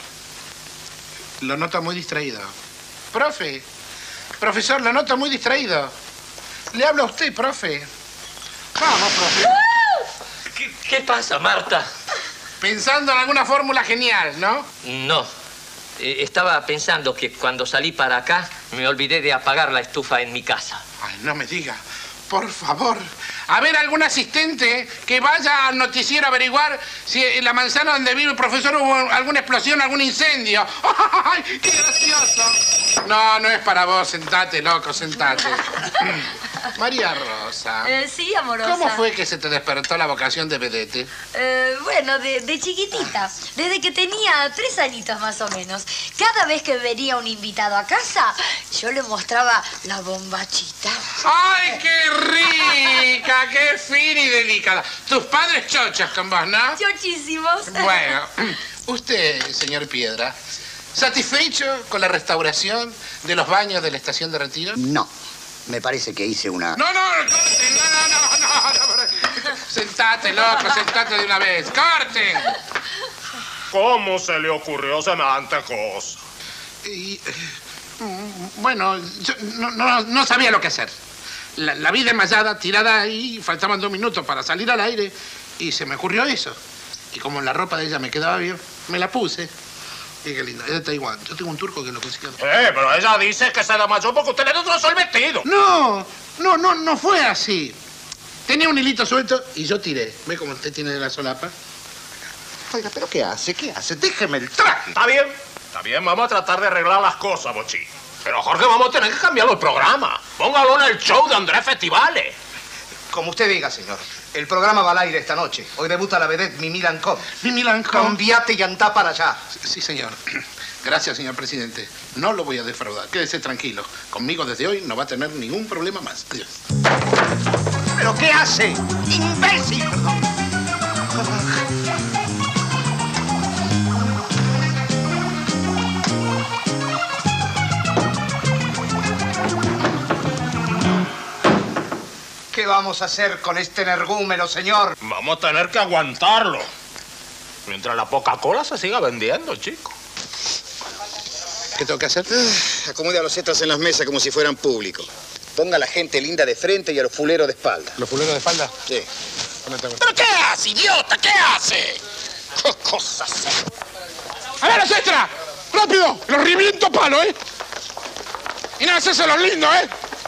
lo noto muy distraído. Profe, profesor, lo noto muy distraído. Le hablo a usted, profe. Vamos, profe.
¿Qué, qué pasa, Marta?
Pensando en alguna fórmula genial, ¿no?
No. Eh, estaba pensando que cuando salí para acá me olvidé de apagar la estufa en mi casa.
Ay, no me diga. Por favor. A ver, algún asistente que vaya al noticiero a averiguar si en la manzana donde vive el profesor hubo alguna explosión, algún incendio. ¡Ay, qué gracioso! No, no es para vos. Sentate, loco, sentate. María Rosa.
Eh, sí, amorosa.
¿Cómo fue que se te despertó la vocación de vedette?
Eh, bueno, de, de chiquitita, desde que tenía tres añitos más o menos. Cada vez que venía un invitado a casa, yo le mostraba la bombachita.
¡Ay, qué rica! ¡Qué fina y delicada! Tus padres chochas con vos, ¿no?
Chochísimos.
Bueno, usted, señor Piedra, ¿satisfecho con la restauración de los baños de la estación de Retiro?
No. Me parece que hice una...
No, no, corte, no, no, no, no, no. Sentate, loco, sentate de una vez. ¡Corte!
¿Cómo se le ocurrió semejante cosa?
Y, bueno, yo no, no, no sabía lo que hacer. La, la vi desmayada, tirada ahí, faltaban dos minutos para salir al aire y se me ocurrió eso. Y como la ropa de ella me quedaba bien, me la puse. Y qué linda, es de Taiwán. Yo tengo un turco que lo consiguió.
Eh, pero ella dice que se desmayó porque usted le destrozó el vestido.
No, no, no, no fue así. Tenía un hilito suelto y yo tiré. ¿Ve cómo usted tiene la solapa?
Oiga, ¿pero qué hace? ¿Qué hace? Déjeme el traje.
Está bien, está bien. Vamos a tratar de arreglar las cosas, Bochi. Pero, Jorge, vamos a tener que cambiar el programa. Póngalo en el show de Andrés Festivales.
Como usted diga, señor. El programa va al aire esta noche. Hoy debuta la vedette Mimi Lancôme.
Mimi Lancôme.
Cambiate y andá para allá.
Sí, señor. Gracias, señor presidente. No lo voy a defraudar. Quédese tranquilo. Conmigo desde hoy no va a tener ningún problema más. Adiós.
¿Pero qué hace? ¡Imbécil! ¿Qué vamos a hacer con este energúmeno, señor?
Vamos a tener que aguantarlo. Mientras la Coca-Cola se siga vendiendo, chico.
¿Qué tengo que hacer?
Uh, acomode a los extras en las mesas como si fueran públicos. Ponga a la gente linda de frente y a los fuleros de espalda.
¿Los fuleros de espalda?
Sí.
¿Pero qué hace, idiota? ¿Qué hace? ¿Qué cosas?
¡A ver, los extras! ¡Rápido! ¡Los reviento a palo, eh! Y nada, hacerse los lindos, eh.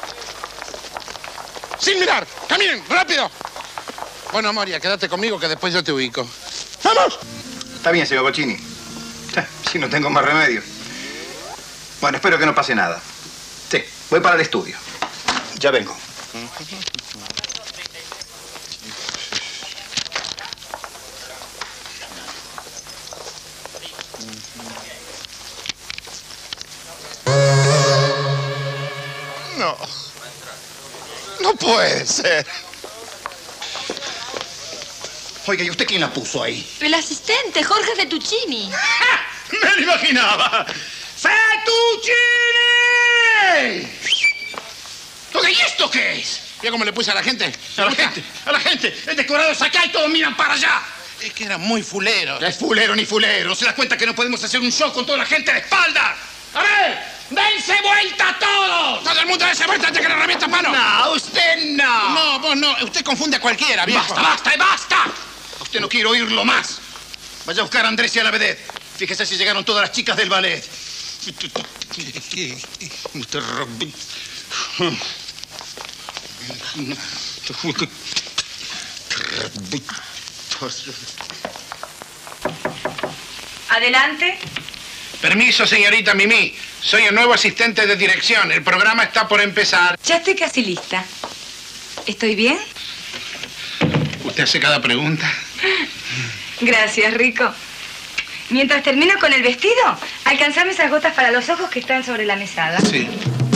Sin mirar. ¡Caminen! ¡Rápido! Bueno, Moria, quédate conmigo que después yo te ubico. ¡Vamos!
Está bien, señor Bocchini. Si no tengo más remedio. Bueno, espero que no pase nada. Sí, voy para el estudio. Ya vengo.
No. No puede ser.
Oiga, ¿y usted quién la puso ahí?
El asistente, Jorge Fettuccini.
¡Me lo imaginaba! ¡Fettuccini! Oiga, ¿y esto qué es?
¿Ya cómo le puse a la gente?
A la gente, a la gente. El decorado es acá y todos miran para allá.
Es que era muy fulero.
No es fulero ni fulero. ¿Se da cuenta que no podemos hacer un show con toda la gente de espalda? ¡A ver! ¡Dense vuelta todos!
¡Todo el mundo dense vuelta antes que le revienta mano!
No, usted no.
No, vos no. Usted confunde a cualquiera, viejo.
¡Basta, basta y basta! A usted no quiero oírlo más. Vaya a buscar a Andrés y a la vedette. Fíjese si llegaron todas las chicas del ballet. Usted...
Adelante.
Permiso, señorita Mimi. Soy el nuevo asistente de dirección. El programa está por empezar.
Ya estoy casi lista. ¿Estoy bien?
¿Usted hace cada pregunta?
Gracias, Rico. Mientras termino con el vestido, alcanzame esas gotas para los ojos que están sobre la mesada.
Sí.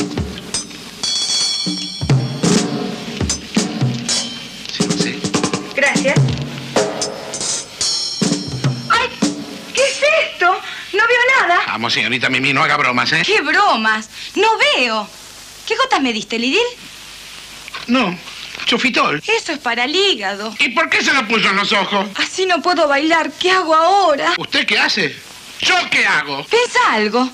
Sí, sí.
Gracias. ¡Ay! ¿Qué es esto? No veo nada.
Vamos, señorita Mimi, no haga bromas, ¿eh?
¿Qué bromas? No veo. ¿Qué gotas me diste, Lidil?
No, chofitol.
Eso es para el hígado.
¿Y por qué se lo puso en los ojos?
Así no puedo bailar. ¿Qué hago ahora?
¿Usted qué hace? ¿Yo qué hago?
Pensa algo.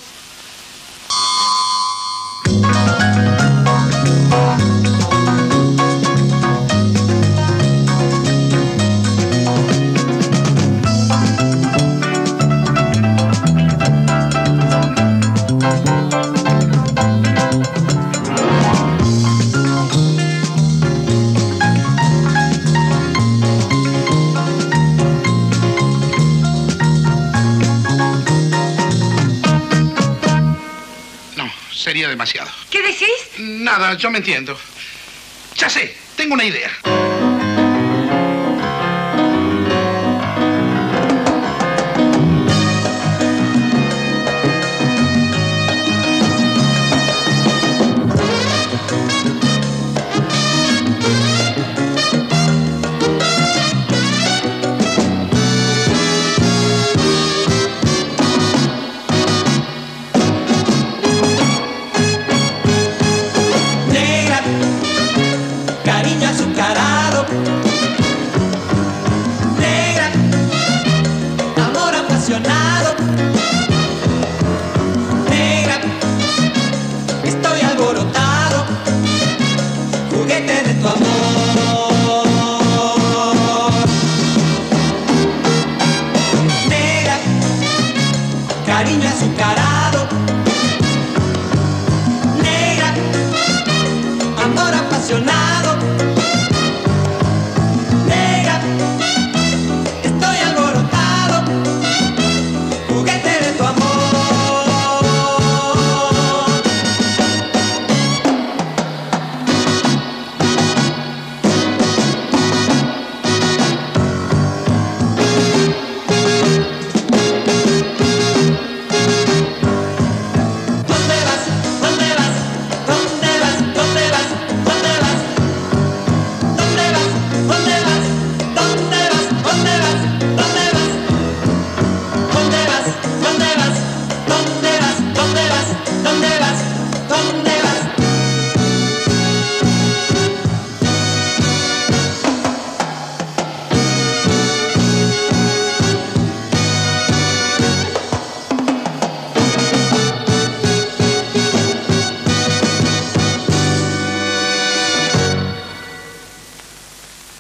Sería demasiado.
¿Qué decís?
Nada, yo me entiendo. Ya sé, tengo una idea.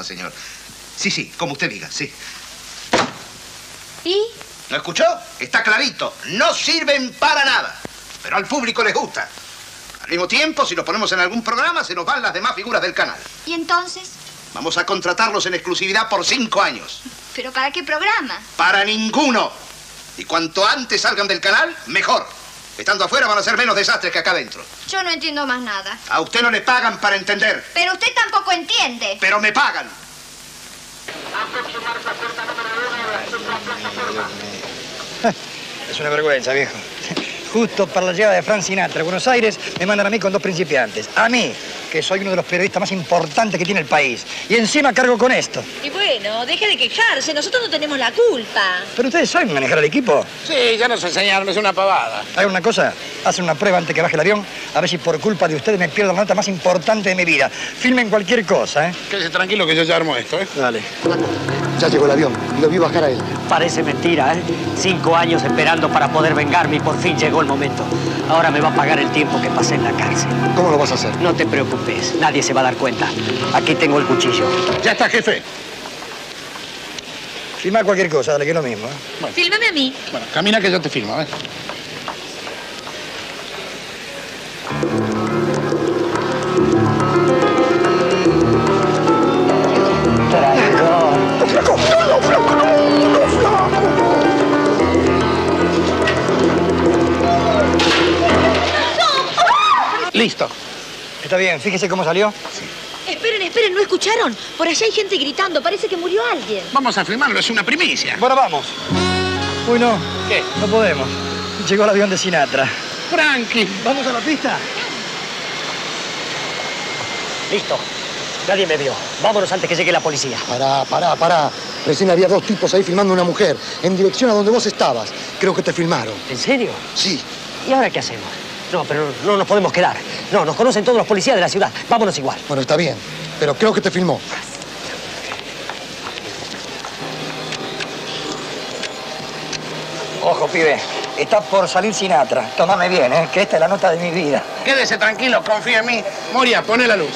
señor. Sí, sí, como usted diga, sí.
¿Y?
¿No escuchó? Está clarito. No sirven para nada. Pero al público les gusta. Al mismo tiempo, si los ponemos en algún programa, se nos van las demás figuras del canal.
¿Y entonces?
Vamos a contratarlos en exclusividad por cinco años.
¿Pero para qué programa?
Para ninguno. Y cuanto antes salgan del canal, mejor. Estando afuera van a ser menos desastres que acá adentro.
Yo no entiendo más nada.
A usted no le pagan para entender.
Pero usted tampoco entiende.
Pero me pagan.
Es una vergüenza, viejo. Justo para la llegada de Frank Sinatra a Buenos Aires, me mandan a mí con dos principiantes. A mí, que soy uno de los periodistas más importantes que tiene el país. Y encima cargo con esto.
Y bueno, deje de quejarse, nosotros no tenemos la culpa.
¿Pero ustedes saben manejar el equipo?
Sí, ya nos enseñaron, es una pavada.
Hagan una cosa, hacen una prueba antes que baje el avión, a ver si por culpa de ustedes me pierdo la nota más importante de mi vida. Filmen cualquier cosa, ¿eh?
Quédese tranquilo que yo ya armo esto, ¿eh?
Dale.
Ya llegó el avión, lo vi bajar a él.
Parece mentira, ¿eh? Cinco años esperando para poder vengarme y por fin llegó el momento. Ahora me va a pagar el tiempo que pasé en la cárcel.
¿Cómo lo vas a hacer?
No te preocupes, nadie se va a dar cuenta. Aquí tengo el cuchillo.
Ya está, jefe.
Filma cualquier cosa, dale, que es lo mismo, ¿eh?
Bueno. Fílmame a mí.
Bueno, camina que yo te filmo, ¿eh? Listo.
Está bien, fíjese cómo salió.
Esperen, esperen, ¿no escucharon? Por allá hay gente gritando, parece que murió alguien.
Vamos a filmarlo, es una primicia.
Bueno, vamos. Uy, no.
¿Qué?
No podemos. Llegó el avión de Sinatra.
Frankie.
¿Vamos a la pista?
Listo. Nadie me vio. Vámonos antes que llegue la policía.
Pará, pará, pará. Recién había dos tipos ahí filmando a una mujer, en dirección a donde vos estabas. Creo que te filmaron.
¿En serio?
Sí.
¿Y ahora qué hacemos? No, pero no nos podemos quedar. No, nos conocen todos los policías de la ciudad. Vámonos igual.
Bueno, está bien, pero creo que te filmó.
Ojo, pibe. Está por salir Sinatra. Tómame bien, ¿eh? Que esta es la nota de mi vida.
Quédese tranquilo, confía en mí. Moria, poné la luz.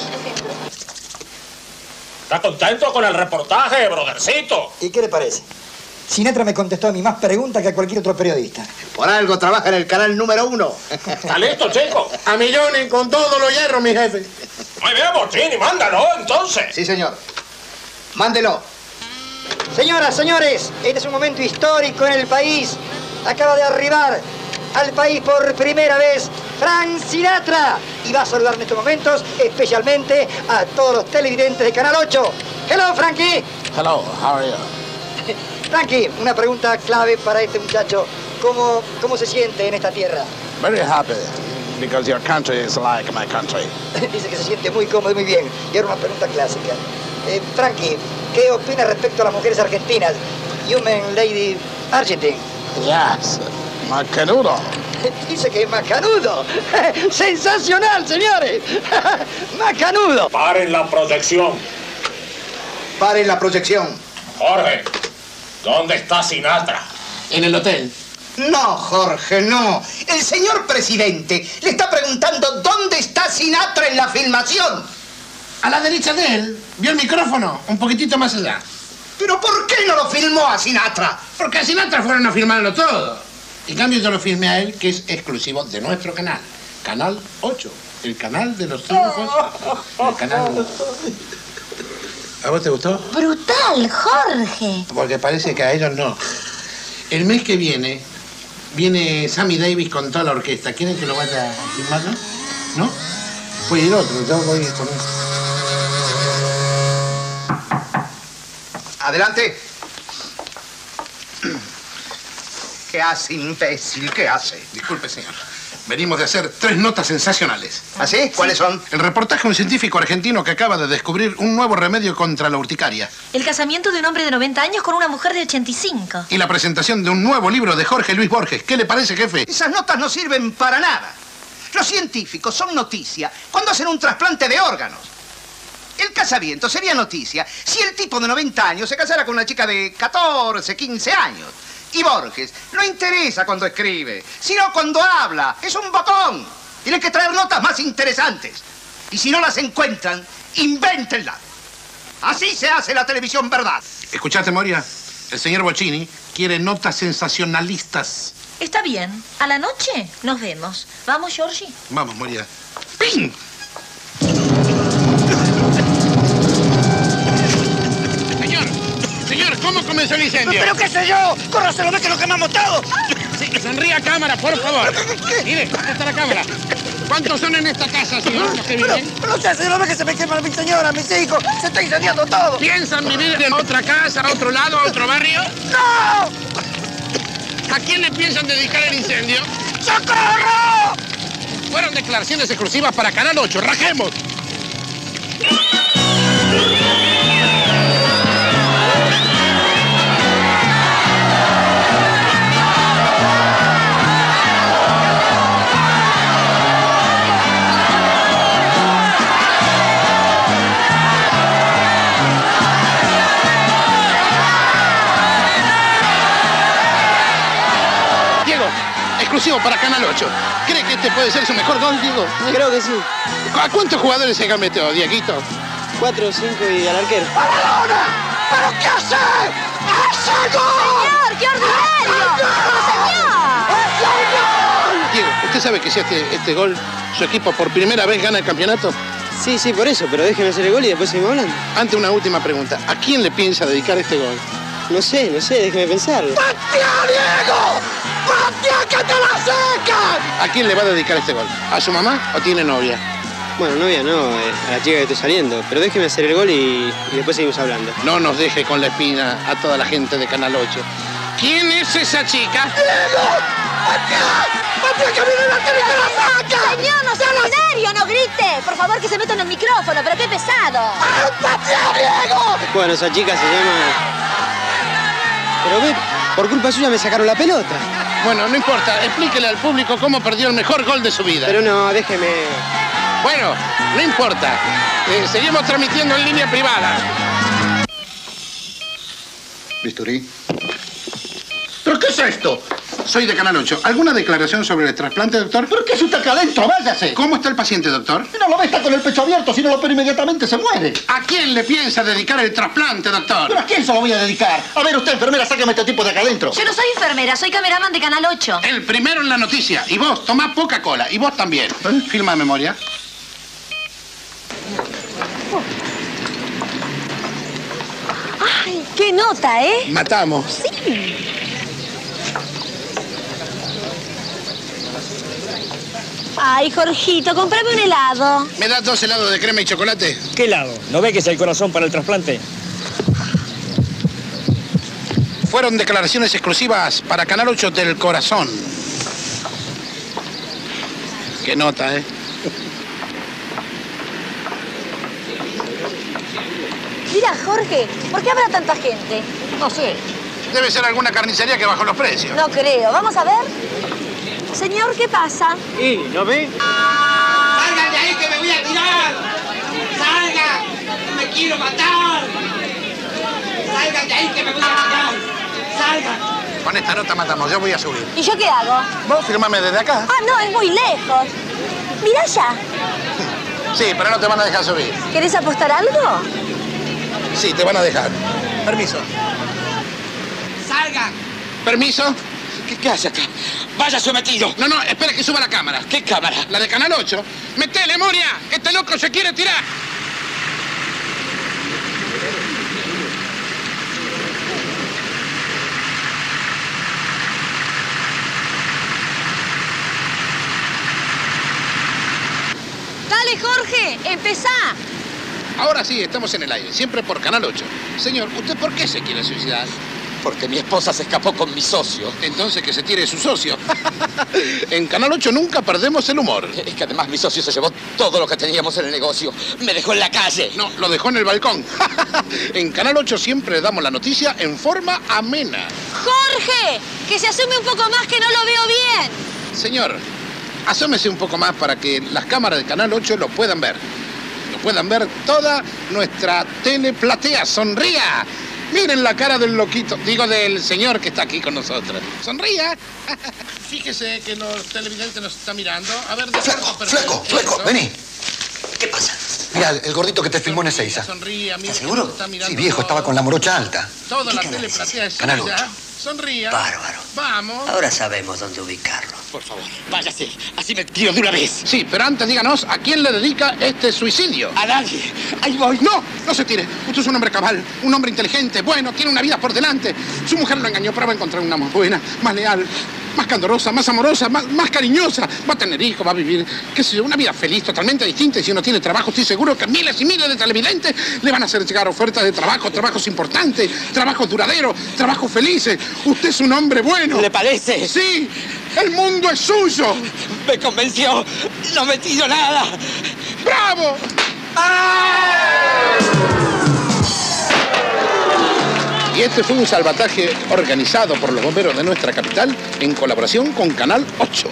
¿Está contento con el reportaje, brodercito?
¿Y qué le parece? Sinatra me contestó a mí más preguntas que a cualquier otro periodista.
Por algo trabaja en el canal número uno.
¿Está listo, chico?
A millones, con todos los hierros, mi jefe.
Muy bien, Bortini, mándalo, entonces.
Sí, señor. Mándelo.
Señoras, señores, este es un momento histórico en el país. Acaba de arribar al país por primera vez Frank Sinatra. Y va a saludar en estos momentos especialmente a todos los televidentes de Canal ocho. Hello, Frankie.
Hello, how are you?
Frankie, una pregunta clave para este muchacho. ¿Cómo, cómo se siente en esta tierra?
Very happy, because your country is like my country.
Dice que se siente muy cómodo y muy bien. Y ahora una pregunta clásica. Eh, Frankie, ¿qué opina respecto a las mujeres argentinas? Human Lady Argentina.
Yes, macanudo.
Dice que es macanudo. ¡Sensacional, señores! ¡Macanudo!
Paren la proyección.
Paren la proyección.
Jorge, ¿dónde está Sinatra?
En el hotel.
No, Jorge, no. El señor presidente le está preguntando dónde está Sinatra en la filmación.
A la derecha de él. ¿Vio el micrófono? Un poquitito más allá.
¿Pero por qué no lo filmó a Sinatra?
Porque a Sinatra fueron a filmarlo todo. En cambio yo lo filmé a él, que es exclusivo de nuestro canal. Canal ocho. El canal de los triunfos. El canal... ¿A vos te gustó?
Brutal, Jorge.
Porque parece que a ellos no. El mes que viene, viene Sammy Davis con toda la orquesta. ¿Quieren que lo vaya a filmar, no? ¿No? Puede ir otro, yo voy con él.
Adelante. ¿Qué hace, imbécil? ¿Qué hace?
Disculpe, señor. Venimos de hacer tres notas sensacionales.
¿Ah, sí? ¿Cuáles son?
El reportaje de un científico argentino que acaba de descubrir un nuevo remedio contra la urticaria.
El casamiento de un hombre de noventa años con una mujer de ochenta y cinco.
Y la presentación de un nuevo libro de Jorge Luis Borges. ¿Qué le parece, jefe?
Esas notas no sirven para nada. Los científicos son noticia cuando hacen un trasplante de órganos. El casamiento sería noticia si el tipo de noventa años se casara con una chica de catorce, quince años. Y Borges no interesa cuando escribe, sino cuando habla. Es un botón. Tienen que traer notas más interesantes. Y si no las encuentran, invéntenlas. Así se hace la televisión, ¿verdad?
¿Escuchaste, Moria? El señor Bocchini quiere notas sensacionalistas.
Está bien. A la noche nos vemos. ¿Vamos, Georgie?
Vamos, Moria. ¡Ping! Señor, señor, ¿cómo comenzó el incendio?
¿Pero qué sé yo? ¡Corra, lo ve que lo quemamos todo!
Sí, sonríe a cámara, por favor. Mire, acá está la cámara. ¿Cuántos son en esta casa, señor, los que viven?
Pero, no sé, se lo ve que se me quema mi señora, mis hijos. Se está incendiando todo.
¿Piensan vivir en otra casa, a otro lado, a otro barrio?
¡No!
¿A quién le piensan dedicar el incendio?
¡Socorro!
Fueron declaraciones exclusivas para Canal ocho. ¡Rajemos! Exclusivo para Canal ocho. ¿Cree que este puede ser su mejor gol, Diego?
Creo que sí.
¿A cuántos jugadores se metió, Dieguito?
Cuatro, cinco y al arquero.
¡Maradona! ¿Pero qué hace? ¡Hace gol!
¡Señor, qué ordinario! ¡Señor!
Diego, ¿usted sabe que si este, este gol, su equipo por primera vez gana el campeonato?
Sí, sí, por eso, pero déjeme hacer el gol y después seguimos hablando.
Ante una última pregunta, ¿a quién le piensa dedicar este gol?
No sé, no sé, déjeme pensarlo.
¡Patea, Diego! ¡Patea, que te la secan!
¿A quién le va a dedicar este gol? ¿A su mamá o tiene novia?
Bueno, novia no, eh, a la chica que estoy saliendo. Pero déjeme hacer el gol y, y después seguimos hablando.
No nos deje con la espina a toda la gente de Canal ocho. ¿Quién es esa chica?
¡Diego! ¡Patea! ¡Patea, que viene la tele que la saca!
Señor, no sea ordinario, no grite. Por favor, que se meta en el micrófono, pero qué pesado.
¡Patea, Diego!
Bueno, esa chica se llama... Pero ve, por culpa suya me sacaron la pelota.
Bueno, no importa. Explíquele al público cómo perdió el mejor gol de su vida.
Pero no, déjeme...
Bueno, no importa. Eh, seguimos transmitiendo en línea privada.
Bisturí.
¿Pero qué es esto?
Soy de Canal ocho. ¿Alguna declaración sobre el trasplante, doctor?
¿Pero qué es usted acá adentro? Váyase.
¿Cómo está el paciente, doctor?
No lo ve, está con el pecho abierto. Si no lo opera inmediatamente se muere.
¿A quién le piensa dedicar el trasplante, doctor?
¿Pero a quién se lo voy a dedicar? A ver, usted, enfermera, sáqueme este tipo de acá adentro.
Yo no soy enfermera, soy cameraman de Canal ocho.
El primero en la noticia. Y vos, tomá poca cola. Y vos también. ¿Eh? Filma memoria.
Ay, qué nota, ¿eh?
Matamos.
Sí. Ay, Jorgito, comprame un helado.
¿Me das dos helados de crema y chocolate?
¿Qué helado? ¿No ve que es el corazón para el trasplante?
Fueron declaraciones exclusivas para Canal ocho del corazón. Qué nota, ¿eh?
Mira, Jorge, ¿por qué habrá tanta gente?
No sé. Debe ser alguna carnicería que bajó los precios.
No creo. Vamos a ver. Señor, ¿qué pasa?
¿Y no ve?
¡Salgan de ahí que me voy a tirar! ¡Salgan! ¡Me quiero matar! ¡Salgan de ahí que me voy a tirar! ¡Salgan!
Con esta nota matamos. Yo voy a subir.
¿Y yo qué hago?
Vos firmame desde acá.
Ah, no, es muy lejos. Mira allá.
Sí, pero no te van a dejar subir.
¿Querés apostar algo?
Sí, te van a dejar.
Permiso. ¡Salgan!
¿Permiso?
¿Qué, qué hace acá? ¡Vaya sometido!
No, no, espere que suba la cámara.
¿Qué cámara?
La de Canal ocho. ¡Metele, Moria! ¡Este loco se quiere tirar!
Dale, Jorge, empezá.
Ahora sí, estamos en el aire, siempre por Canal ocho. Señor, ¿usted por qué se quiere suicidar?
Porque mi esposa se escapó con mi socio.
Entonces que se tire su socio. En Canal ocho nunca perdemos el humor.
Es que además mi socio se llevó todo lo que teníamos en el negocio. Me dejó en la calle.
No, lo dejó en el balcón. En Canal ocho siempre damos la noticia en forma amena.
Jorge, que se asume un poco más que no lo veo bien.
Señor, asómese un poco más para que las cámaras de Canal ocho lo puedan ver. Lo puedan ver toda nuestra teleplatea. ¡Sonría! Miren la cara del loquito, digo, del señor que está aquí con nosotros. Sonría. Fíjese que los televidentes nos están mirando. A ver,
Fleco, Fleco, Fleco, vení. ¿Qué pasa?
Mira, el gordito que te filmó en Ezeiza.
Sonría, mira,
¿Estás seguro?
está mirando
Sí, viejo, estaba con la morocha alta.
Toda
¿Qué
la
canal
tele
es
platea
ese?
es
Canal
suya.
ocho.
Sonría.
Bárbaro.
Vamos.
Ahora sabemos dónde ubicarlo.
Por favor, váyase. Así me tiro de una vez. Sí, pero antes díganos a quién le dedica este suicidio.
A nadie. Ahí voy.
No, no se tire. Usted es un hombre cabal, un hombre inteligente, bueno, tiene una vida por delante. Su mujer lo engañó, pero va a encontrar una más buena, más leal, más candorosa, más amorosa, más, más cariñosa. Va a tener hijos, va a vivir, qué sé yo, una vida feliz, totalmente distinta. Y si no tiene trabajo, estoy seguro que miles y miles de televidentes le van a hacer llegar ofertas de trabajo, trabajos importantes, trabajos duraderos, trabajos felices. Usted es un hombre bueno.
¿Le parece?
Sí, el mundo es suyo.
Me convenció. No me tiro nada.
¡Bravo! Y este fue un salvataje organizado por los bomberos de nuestra capital en colaboración con Canal ocho.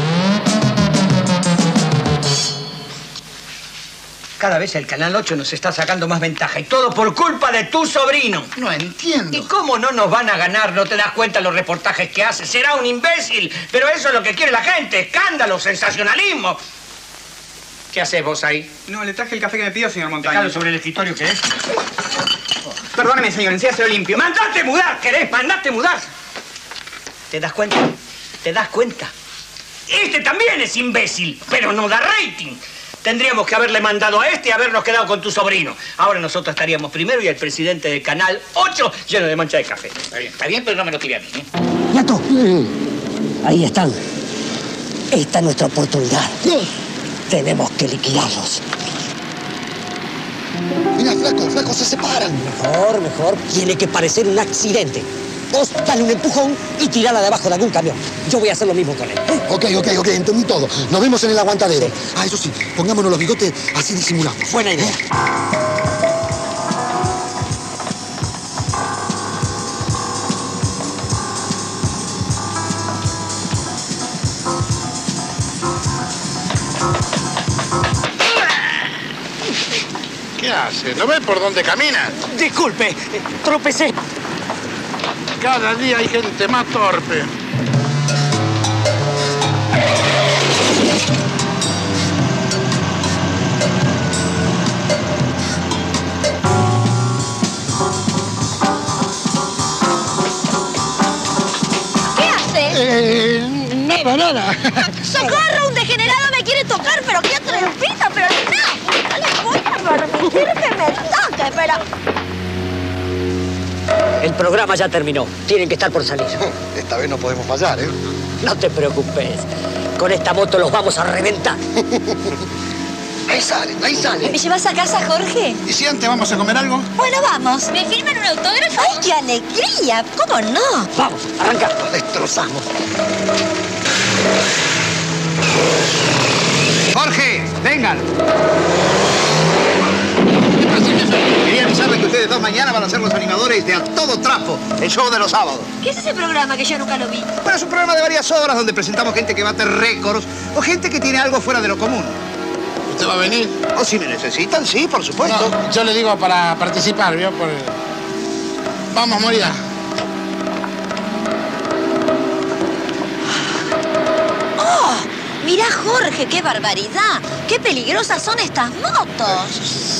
Cada vez el Canal ocho nos está sacando más ventaja y todo por culpa de tu sobrino.
No entiendo.
¿Y cómo no nos van a ganar? ¿No te das cuenta los reportajes que hace? Será un imbécil, pero eso es lo que quiere la gente. Escándalo, sensacionalismo. ¿Qué haces vos ahí?
No, le traje el café que me pidió, señor Montaña.
Dejalo sobre el escritorio, ¿querés? Perdóneme, señor, encíaselo limpio. ¡Mandate mudar! ¿Querés? ¡Mandate mudar! ¿Te das cuenta? ¿Te das cuenta? Este también es imbécil, pero no da rating. Tendríamos que haberle mandado a este y habernos quedado con tu sobrino. Ahora nosotros estaríamos primero y el presidente del Canal ocho lleno de mancha de café. Está bien, está bien, pero no me lo tire a mí, ¿eh?
¡Yato! Ahí están. Esta es nuestra oportunidad. Tenemos que liquidarlos.
Mira, flaco, flaco, se separan.
Mejor, mejor. Tiene que parecer un accidente. Vos dale un empujón y tirala debajo de algún camión. Yo voy a hacer lo mismo con él.
Ok, ok, ok, entendí todo. Nos vemos en el aguantadero. Ah, eso sí, pongámonos los bigotes, así disimulamos.
Buena idea.
¿Qué hace? ¿No ve por dónde camina?
Disculpe, tropecé.
Cada día hay gente más torpe.
¿Qué hace?
Eh, nada, nada.
¡Socorro! Un degenerado me quiere tocar, pero qué atrevida, pero no. No le voy a permitir que me toque, pero...
El programa ya terminó. Tienen que estar por salir.
Esta vez no podemos fallar, ¿eh?
No te preocupes. Con esta moto los vamos a reventar.
Ahí salen, ahí salen.
¿Me llevas a casa, Jorge?
¿Y si antes vamos a comer algo?
Bueno, vamos. ¿Me firman un autógrafo? ¡Ay, qué alegría! ¿Cómo no?
Vamos, arranca.
Lo destrozamos.
¡Jorge! ¡Vengan! Quería avisarles que ustedes dos mañana van a ser los animadores de A Todo Trapo, el show de los sábados.
¿Qué es ese programa que yo nunca lo vi?
Bueno, es un programa de varias horas donde presentamos gente que bate récords o gente que tiene algo fuera de lo común.
¿Usted va a venir?
O si me necesitan, sí, por supuesto.
No, yo le digo para participar, ¿vio? Por... Vamos, Moria.
¡Oh! Mira, Jorge, qué barbaridad. ¡Qué peligrosas son estas motos!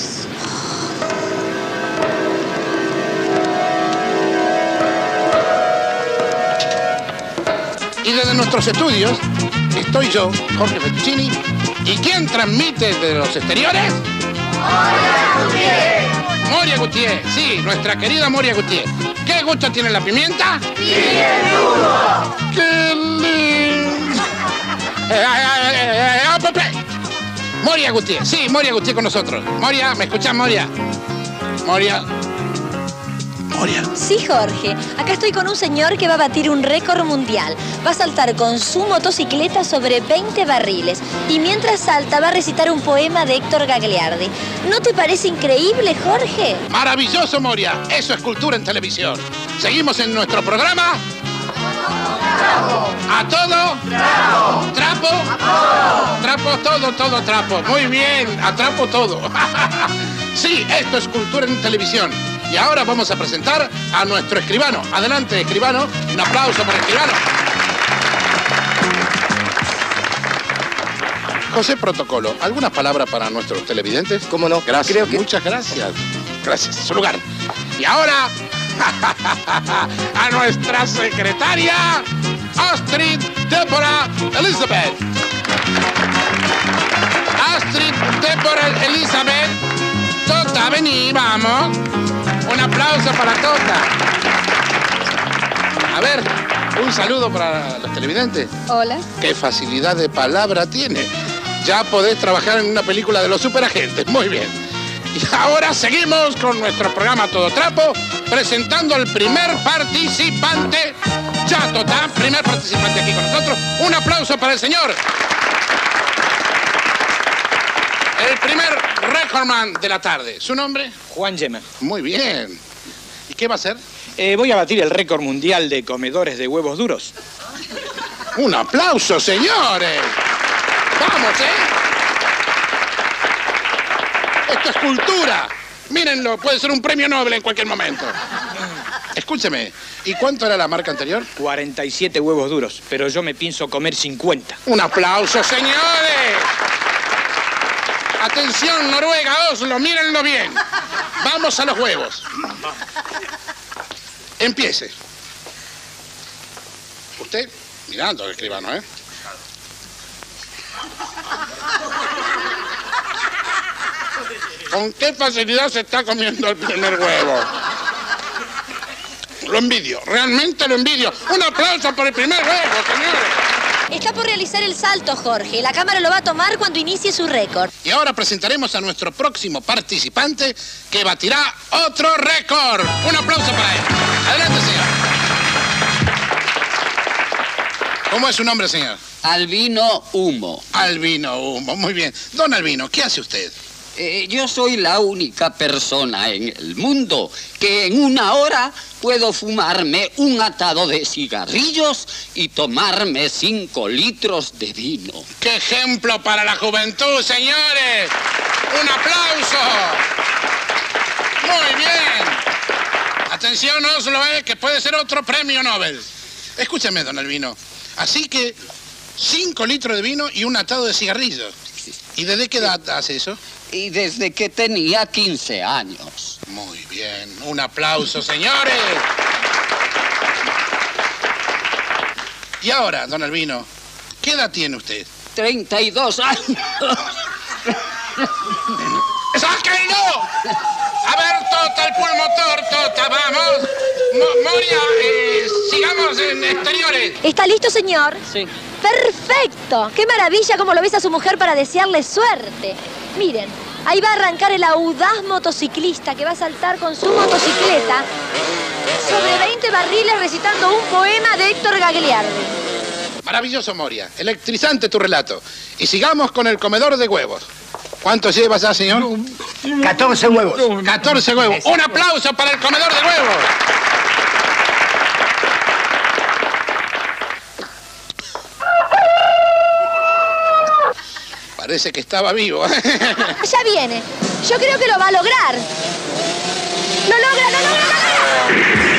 Y desde nuestros estudios estoy yo, Jorge Fettuccini. ¿Y quién transmite desde los exteriores? ¡Moria Gutiérrez! Moria Gutiérrez, sí, nuestra querida Moria Gutiérrez. ¿Qué gusto tiene la pimienta? ¡Bien duro! ¡Qué lindo! Eh, eh, eh, eh, Pepe. Moria Gutiérrez, sí, Moria Gutiérrez con nosotros. Moria, ¿me escuchás, Moria? Moria. Moria.
Sí, Jorge. Acá estoy con un señor que va a batir un récord mundial. Va a saltar con su motocicleta sobre veinte barriles. Y mientras salta va a recitar un poema de Héctor Gagliardi. ¿No te parece increíble, Jorge?
Maravilloso, Moria. Eso es cultura en televisión. Seguimos en nuestro programa. ¿A todo? Trapo. ¿Trapo? A todo. Trapo, todo, todo, trapo. Muy bien, atrapo todo. Sí, esto es cultura en televisión. Y ahora vamos a presentar a nuestro escribano. Adelante, escribano. Un aplauso para el escribano. José Protocolo, ¿algunas palabras para nuestros televidentes?
¿Cómo no?
Gracias,
Creo que...
muchas gracias. Gracias, su lugar. Y ahora, a nuestra secretaria, Astrid Deborah Elizabeth. Astrid Deborah Elizabeth. Tota, vení, vamos. Un aplauso para Tota. A ver, un saludo para los televidentes.
Hola.
Qué facilidad de palabra tiene. Ya podés trabajar en una película de los superagentes. Muy bien. Y ahora seguimos con nuestro programa Todo Trapo, presentando al primer participante. Ya, Tota, primer participante aquí con nosotros. Un aplauso para el señor. El primer recordman de la tarde. ¿Su nombre?
Juan Yema.
Muy bien. ¿Y qué va a hacer?
Eh, voy a batir el récord mundial de comedores de huevos duros.
Un aplauso, señores. Vamos, ¿eh? Esto es cultura. Mírenlo, puede ser un premio Nobel en cualquier momento. Escúcheme, ¿y cuánto era la marca anterior?
cuarenta y siete huevos duros, pero yo me pienso comer cincuenta.
Un aplauso, señores. Atención, Noruega, Oslo, mírenlo bien. Vamos a los huevos. Empiece. Usted, mirando al escribano, ¿eh? ¿Con qué facilidad se está comiendo el primer huevo? Lo envidio, realmente lo envidio. Un aplauso por el primer huevo, señores.
Está por realizar el salto, Jorge. La cámara lo va a tomar cuando inicie su récord.
Y ahora presentaremos a nuestro próximo participante que batirá otro récord. Un aplauso para él. Adelante, señor. ¿Cómo es su nombre, señor?
Albino Humo.
Albino Humo, muy bien. Don Albino, ¿qué hace usted?
Eh, yo soy la única persona en el mundo que en una hora puedo fumarme un atado de cigarrillos y tomarme cinco litros de vino.
¡Qué ejemplo para la juventud, señores! ¡Un aplauso! Muy bien. Atención, Oslo, eh, que puede ser otro premio Nobel. Escúcheme, don Albino. Así que cinco litros de vino y un atado de cigarrillos. ¿Y desde qué edad hace eso?
Y desde que tenía quince años.
Muy bien. Un aplauso, señores. Y ahora, don Albino, ¿qué edad tiene usted?
treinta y dos años.
¡Sáquenlo! A ver, Tota, el pulmotor, Tota, vamos. Mo Moria, eh, sigamos en exteriores.
¿Está listo, señor?
Sí.
¡Perfecto! ¡Qué maravilla cómo lo besa a su mujer para desearle suerte! Miren, ahí va a arrancar el audaz motociclista que va a saltar con su motocicleta sobre veinte barriles recitando un poema de Héctor Gagliardi.
Maravilloso, Moria. Electrizante tu relato. Y sigamos con el comedor de huevos. ¿Cuántos llevas ya, señor?
catorce huevos.
catorce huevos. Un aplauso para el comedor de huevos. Parece que estaba vivo.
Ya viene. Yo creo que lo va a lograr. ¡Lo logra, lo logra, lo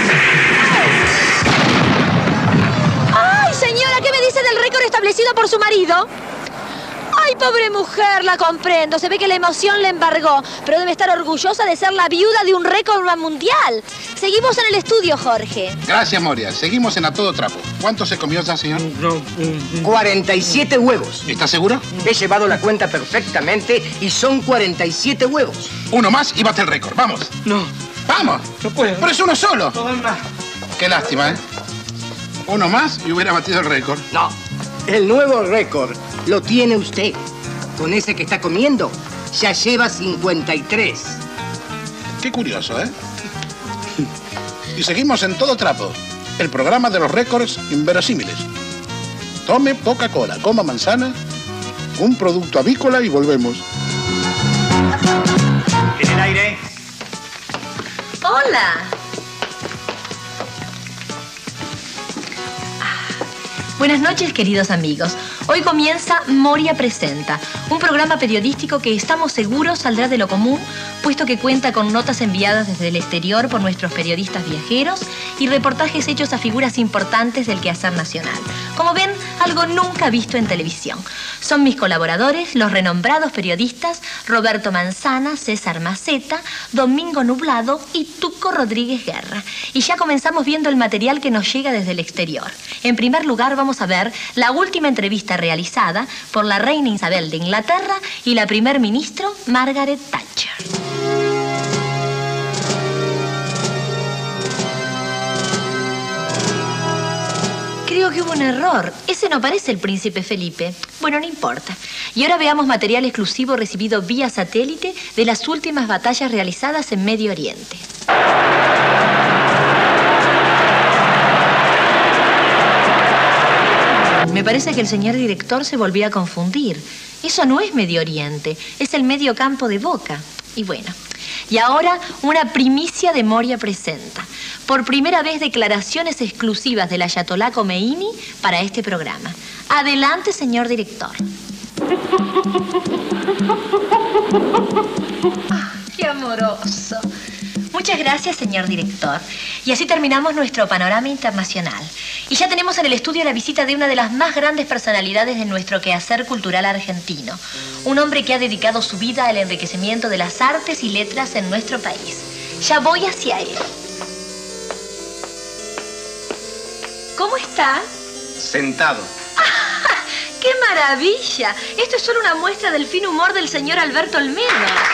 logra! ¡Ay, señora! ¿Qué me dice del récord establecido por su marido? ¡Ay, pobre mujer! La comprendo. Se ve que la emoción le embargó. Pero debe estar orgullosa de ser la viuda de un récord mundial. Seguimos en el estudio, Jorge.
Gracias, Moria. Seguimos en A Todo Trapo. ¿Cuánto se comió ya, señor?
cuarenta y siete huevos.
¿Está seguro?
He llevado la cuenta perfectamente y son cuarenta y siete huevos.
Uno más y bate el récord. Vamos.
No.
¡Vamos!
No puedo.
Pero es uno solo.
No dan más.
Qué lástima, ¿eh? Uno más y hubiera batido el récord.
No. El nuevo récord lo tiene usted. Con ese que está comiendo, ya lleva cincuenta y tres.
Qué curioso, ¿eh? Y seguimos en Todo Trapo, el programa de los récords inverosímiles. Tome Coca-Cola, coma manzana, un producto avícola y volvemos.
¿En el aire?
Hola. Buenas noches, queridos amigos. Hoy comienza Moria Presenta, un programa periodístico que estamos seguros saldrá de lo común, puesto que cuenta con notas enviadas desde el exterior por nuestros periodistas viajeros y reportajes hechos a figuras importantes del quehacer nacional. Como ven, algo nunca visto en televisión. Son mis colaboradores, los renombrados periodistas Roberto Manzana, César Maceta, Domingo Nublado y Tuco Rodríguez Guerra. Y ya comenzamos viendo el material que nos llega desde el exterior. En primer lugar, vamos a ver la última entrevista realizada por la reina Isabel de Inglaterra y la primer ministro Margaret Thatcher. Creo que hubo un error. Ese no parece el príncipe Felipe. Bueno, no importa. Y ahora veamos material exclusivo recibido vía satélite de las últimas batallas realizadas en Medio Oriente. Me parece que el señor director se volvió a confundir. Eso no es Medio Oriente, es el medio campo de Boca. Y bueno, y ahora una primicia de Moria presenta. Por primera vez declaraciones exclusivas del Ayatolá Khomeini para este programa. Adelante, señor director. Ah, ¡qué amoroso! Muchas gracias, señor director. Y así terminamos nuestro panorama internacional. Y ya tenemos en el estudio la visita de una de las más grandes personalidades de nuestro quehacer cultural argentino. Un hombre que ha dedicado su vida al enriquecimiento de las artes y letras en nuestro país. Ya voy hacia él. ¿Cómo está?
Sentado.
¡Qué maravilla! Esto es solo una muestra del fino humor del señor Alberto Olmedo.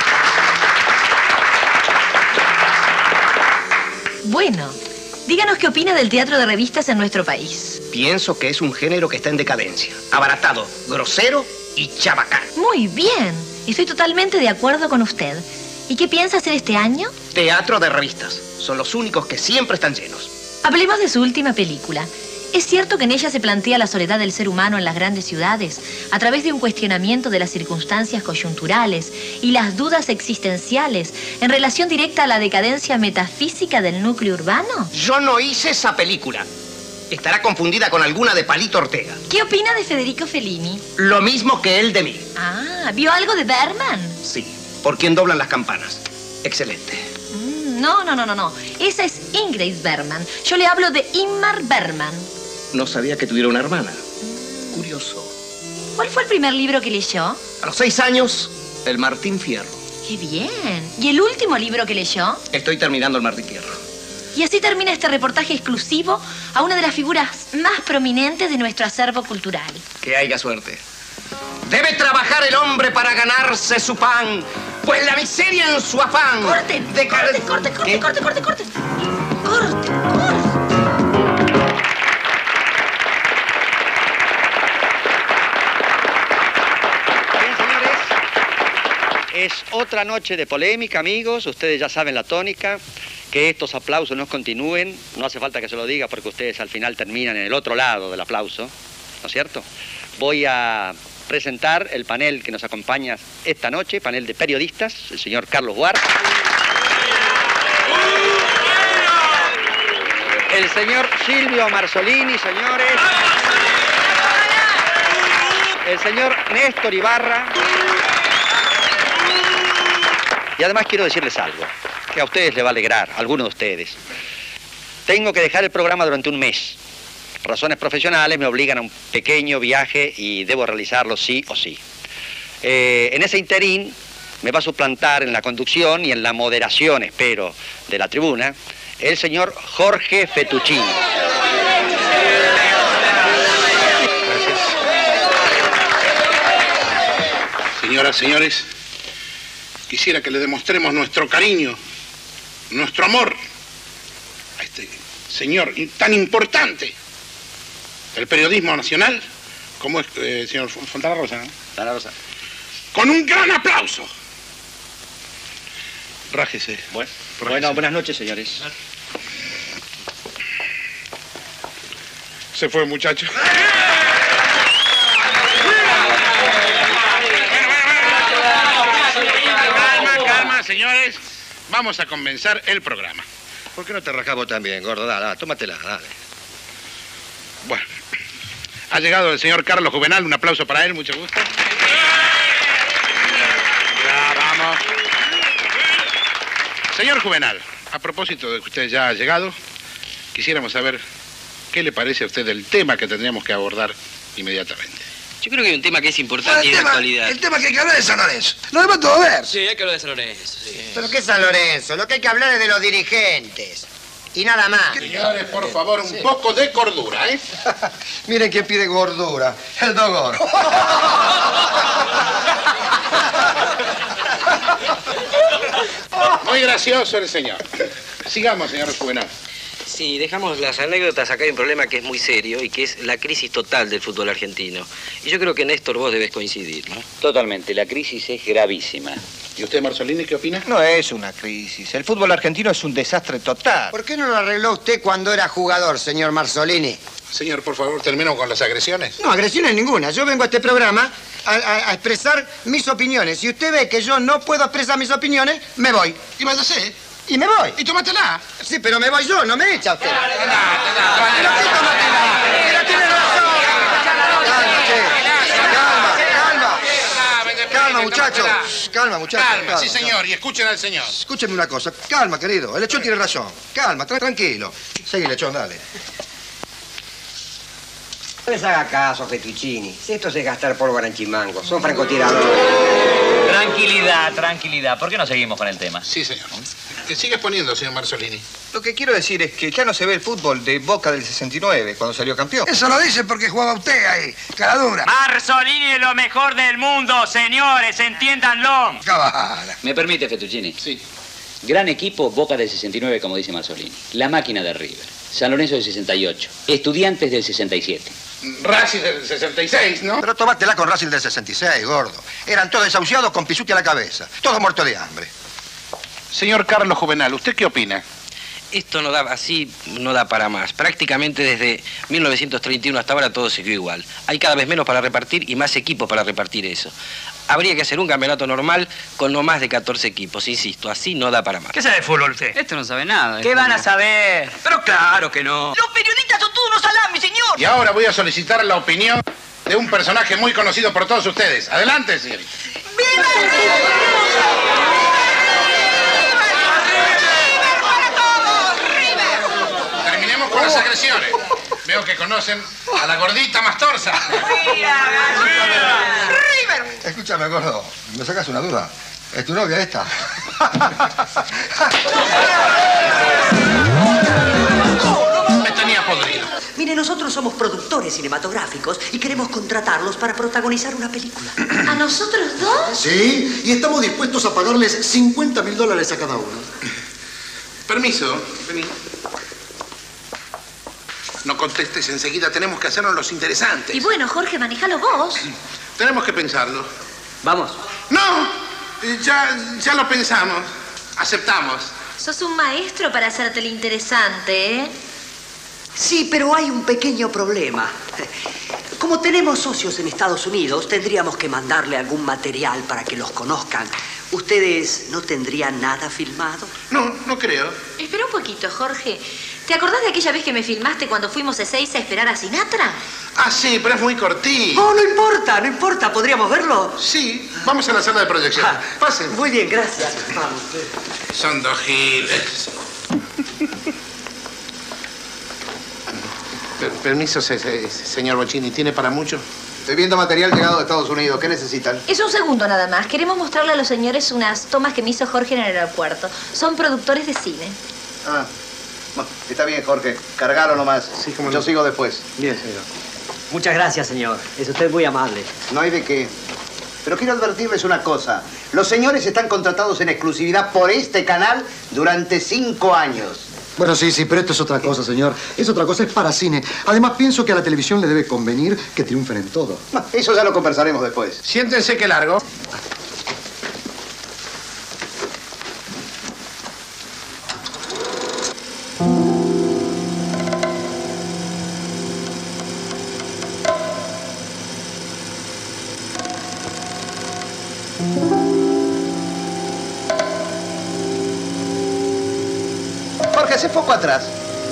Bueno, díganos qué opina del teatro de revistas en nuestro país.
Pienso que es un género que está en decadencia. Abaratado, grosero y chabacán.
Muy bien. Estoy totalmente de acuerdo con usted. ¿Y qué piensa hacer este año?
Teatro de revistas. Son los únicos que siempre están llenos.
Hablemos de su última película. ¿Es cierto que en ella se plantea la soledad del ser humano en las grandes ciudades a través de un cuestionamiento de las circunstancias coyunturales y las dudas existenciales en relación directa a la decadencia metafísica del núcleo urbano?
Yo no hice esa película. Estará confundida con alguna de Palito Ortega.
¿Qué opina de Federico Fellini?
Lo mismo que él de mí.
Ah, ¿vio algo de Bergman?
Sí, por quien doblan las campanas. Excelente.
No, no, no, no, no. Esa es Ingrid Bergman. Yo le hablo de Ingmar Bergman.
No sabía que tuviera una hermana. Curioso.
¿Cuál fue el primer libro que leyó?
A los seis años, el Martín Fierro.
¡Qué bien! ¿Y el último libro que leyó?
Estoy terminando el Martín Fierro.
Y así termina este reportaje exclusivo a una de las figuras más prominentes de nuestro acervo cultural.
Que haya suerte. Debe trabajar el hombre para ganarse su pan, pues la miseria en su afán...
¡Corte!
De...
¡Corte, corte, corte, corte, corte, corte! ¡Corte, corte!
Bien, señores. Es otra noche de polémica, amigos. Ustedes ya saben la tónica. Que estos aplausos no continúen. No hace falta que se lo diga porque ustedes al final terminan en el otro lado del aplauso. ¿No es cierto? Voy a presentar el panel que nos acompaña esta noche, panel de periodistas, el señor Carlos Guar, el señor Silvio Marzolini, señores, el señor Néstor Ibarra, y además quiero decirles algo, que a ustedes les va a alegrar, a algunos de ustedes. Tengo que dejar el programa durante un mes. Razones profesionales me obligan a un pequeño viaje y debo realizarlo sí o sí. Eh, en ese interín me va a suplantar en la conducción y en la moderación, espero, de la tribuna, el señor Jorge Fettuccini.
Gracias. Señoras, señores, quisiera que le demostremos nuestro cariño, nuestro amor a este señor tan importante del periodismo nacional, como es el eh, señor Fontana Rosa, ¿no?
Fontana Rosa.
Con un gran aplauso. Rájese.
Bueno, bueno, buenas noches, señores.
Se fue, muchacho. Calma, calma, señores. Vamos a comenzar el programa.
¿Por qué no te rascamos también, gordo? Dale, dale, tómatela, dale.
Bueno, ha llegado el señor Carlos Juvenal. Un aplauso para él, mucho gusto. Ya, vamos. Señor Juvenal, a propósito de que usted ya ha llegado, quisiéramos saber qué le parece a usted del tema que tendríamos que abordar inmediatamente.
Yo creo que hay un tema que es importante y
el,
de
tema,
actualidad.
el tema que hay que hablar es San Lorenzo. Lo demás todo ver.
Sí, hay que hablar de San Lorenzo, sí.
¿Pero qué San Lorenzo? Lo que hay que hablar es de los dirigentes. Y nada más.
Señores, por favor, un sí. poco de cordura, ¿eh?
Miren quién pide gordura. El Dogor.
Muy gracioso el señor. Sigamos, señor Juvenal.
Si dejamos las anécdotas, acá hay un problema que es muy serio y que es la crisis total del fútbol argentino. Y yo creo que, Néstor, vos debes coincidir, ¿no?
Totalmente, la crisis es gravísima.
¿Y usted, Marzolini, qué opina?
No es una crisis. El fútbol argentino es un desastre total.
¿Por qué no lo arregló usted cuando era jugador, señor Marzolini?
Señor, por favor, termino con las agresiones.
No, agresiones ninguna. Yo vengo a este programa a, a, a expresar mis opiniones. Si usted ve que yo no puedo expresar mis opiniones, me voy.
¿Y vas a hacer?
Y me voy.
¿Y tómatela?
Sí, pero me voy yo, no me echa usted.
Pero sí, tómatela.
Pero tiene razón. Calma, che. Calma, calma. Calma, muchachos. Calma, muchachos.
Calma, sí, señor. Y escuchen al señor.
Escúcheme una cosa. Calma, querido. El lechón tiene razón. Calma, tra tranquilo. Seguí, lechón, dale.
No les haga caso, Fettuccini. Si esto es gastar polvo aranchimango, son francotiradores.
Tranquilidad, tranquilidad. ¿Por qué no seguimos con el tema?
Sí, señor. ¿Qué sigue poniendo, señor Marzolini?
Lo que quiero decir es que ya no se ve el fútbol de Boca del sesenta y nueve, cuando salió campeón.
Eso lo dice porque jugaba usted ahí, caradura.
Marzolini es lo mejor del mundo, señores, entiéndanlo.
Cabala.
¿Me permite, Fettuccini?
Sí.
Gran equipo, Boca del sesenta y nueve, como dice Marzolini. La máquina de River. San Lorenzo del sesenta y ocho. Estudiantes del sesenta y siete.
Racing del sesenta y seis, ¿no?
Pero tomátela con Racing del sesenta y seis, gordo. Eran todos desahuciados con pisuti a la cabeza. Todos muertos de hambre.
Señor Carlos Juvenal, ¿usted qué opina?
Esto no da, así no da para más. Prácticamente desde mil novecientos treinta y uno hasta ahora todo siguió igual. Hay cada vez menos para repartir y más equipos para repartir eso. Habría que hacer un campeonato normal con no más de catorce equipos, insisto, así no da para más.
¿Qué sabe de fútbol usted?
Esto no sabe nada.
¿Qué van a saber?
Pero claro que no.
Los periodistas son todos unos salames, señor.
Y ahora voy a solicitar la opinión de un personaje muy conocido por todos ustedes. Adelante, señor. Terminemos con las agresiones. Veo que conocen a la gordita Mastorza.
Escúchame, gordo. ¿Me sacas una duda? ¿Es tu novia esta?
Me tenía podrido.
Mire, nosotros somos productores cinematográficos y queremos contratarlos para protagonizar una película.
¿A nosotros dos?
Sí, y estamos dispuestos a pagarles cincuenta mil dólares a cada uno.
Permiso. Vení. No contestes enseguida, tenemos que hacernos los interesantes.
Y bueno, Jorge, manejalo vos.
Tenemos que pensarlo.
Vamos.
No, ya, ya lo pensamos. Aceptamos.
Sos un maestro para hacerte el interesante, ¿eh?
Sí, pero hay un pequeño problema. Como tenemos socios en Estados Unidos, tendríamos que mandarle algún material para que los conozcan. ¿Ustedes no tendrían nada filmado?
No, no creo.
Espera un poquito, Jorge. ¿Te acordás de aquella vez que me filmaste cuando fuimos a Ezeiza a esperar a Sinatra?
Ah, sí, pero es muy cortito.
Oh, no importa, no importa. ¿Podríamos verlo?
Sí, vamos a la sala de proyección.
Ah,
Pasen.
Muy bien, gracias. Vamos.
Son dos giles. Per- Permiso, se- se- señor Bocchini, ¿tiene para mucho?
Estoy viendo material llegado de Estados Unidos. ¿Qué necesitan?
Es un segundo nada más. Queremos mostrarle a los señores unas tomas que me hizo Jorge en el aeropuerto. Son productores de cine.
Ah, bueno, está bien, Jorge. Cargalo nomás. Sí, como Yo sigo después.
Bien, señor. Muchas gracias, señor. Es usted muy amable.
No hay de qué. Pero quiero advertirles una cosa. Los señores están contratados en exclusividad por este canal durante cinco años.
Bueno, sí, sí, pero esto es otra cosa, señor. Es otra cosa, es para cine. Además, pienso que a la televisión le debe convenir que triunfen en todo.
Eso ya lo conversaremos después.
Siéntense que largo.
Jorge, ese foco atrás.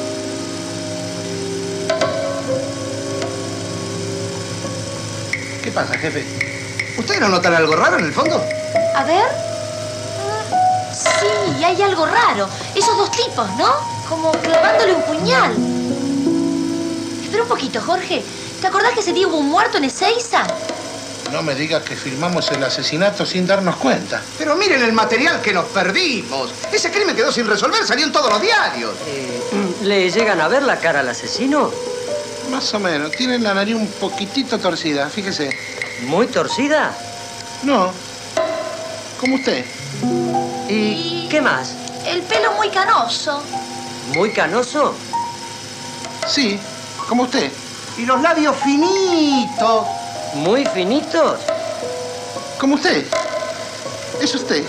¿Qué pasa, jefe?
¿Ustedes no notan algo raro en el fondo?
A ver. Ah, sí, hay algo raro. Esos dos tipos, ¿no? Como clavándole un puñal. Espera un poquito, Jorge.
¿Te acordás que ese día hubo un muerto en Ezeiza?
No me digas que filmamos el asesinato sin darnos cuenta.
Pero miren el material que nos perdimos. Ese crimen quedó sin resolver, salió en todos los diarios.
Eh, ¿Le llegan a ver la cara al asesino?
Más o menos. Tiene la nariz un poquitito torcida, fíjese.
¿Muy torcida?
No. Como usted.
¿Y qué más?
El pelo muy canoso.
¿Muy canoso?
Sí, como usted.
Y los labios finitos.
¿Muy finitos?
Como usted. Es usted.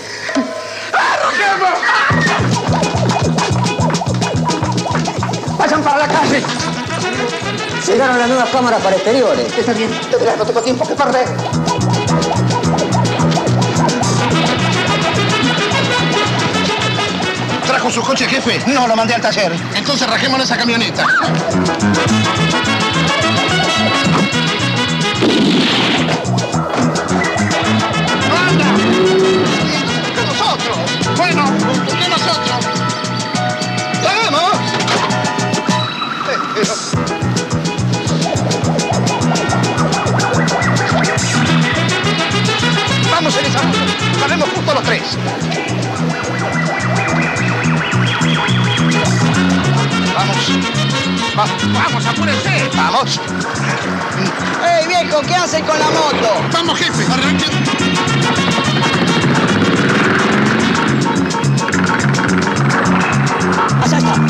¡Vayan para la calle!
Llegaron las nuevas cámaras para exteriores.
Está bien, tendrás, no tengo tiempo que perder.
¿Trajo su coche, jefe?
No, lo mandé al taller.
Entonces rajémosle esa camioneta.
¡Nosotros!
Bueno, ¿por qué nosotros?
¡Vamos! Vamos en esa moto. Salimos justo los tres. Vamos. Va, vamos, apúrense. Vamos.
¡Ey, viejo! ¿Qué hacen con la moto?
Vamos, jefe, arranquen.
¡Allá está!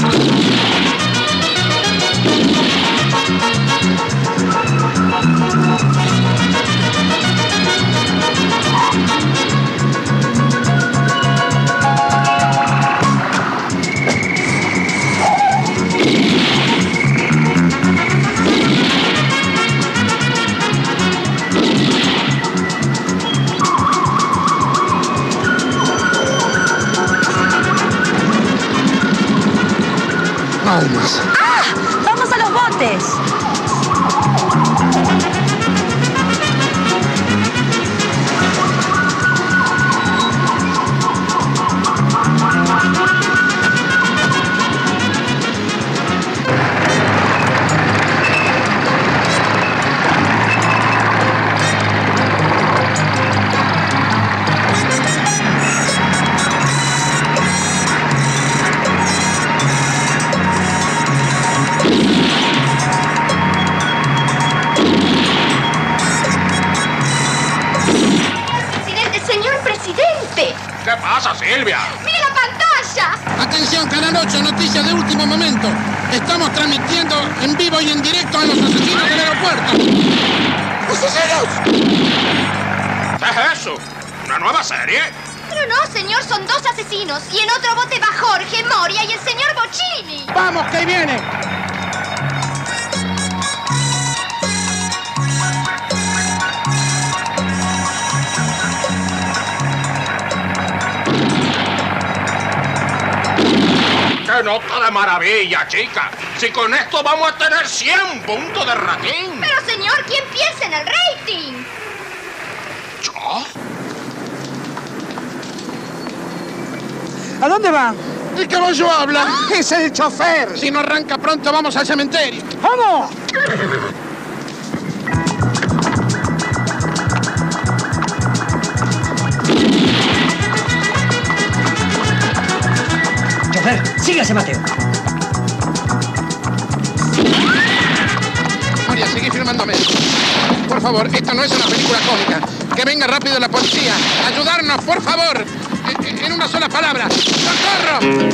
Almas.
¡Ah! ¡Vamos a los botes!
¿Qué pasa, Silvia?
¡Mire la pantalla!
Atención, Canal ocho, noticias de último momento. Estamos transmitiendo en vivo y en directo a los asesinos del aeropuerto.
¡Asesinos!
¿Qué es eso? ¿Una nueva serie?
Pero no, señor, son dos asesinos. Y en otro bote va Jorge, Moria y el señor Bocchini.
¡Vamos, que ahí viene!
¡Qué nota de maravilla, chica! Si con esto vamos a tener cien puntos de rating.
Pero, señor, ¿quién piensa en el rating?
¿Yo?
¿A dónde van?
El caballo habla.
¡Es el chofer!
Si no arranca pronto, vamos al cementerio.
¡Vamos!
Chofer, sígase, Mateo.
María, seguí filmándome. Por favor, esta no es una película cómica. Que venga rápido la policía. Ayudarnos, por favor. En, en una sola palabra. ¡Socorro!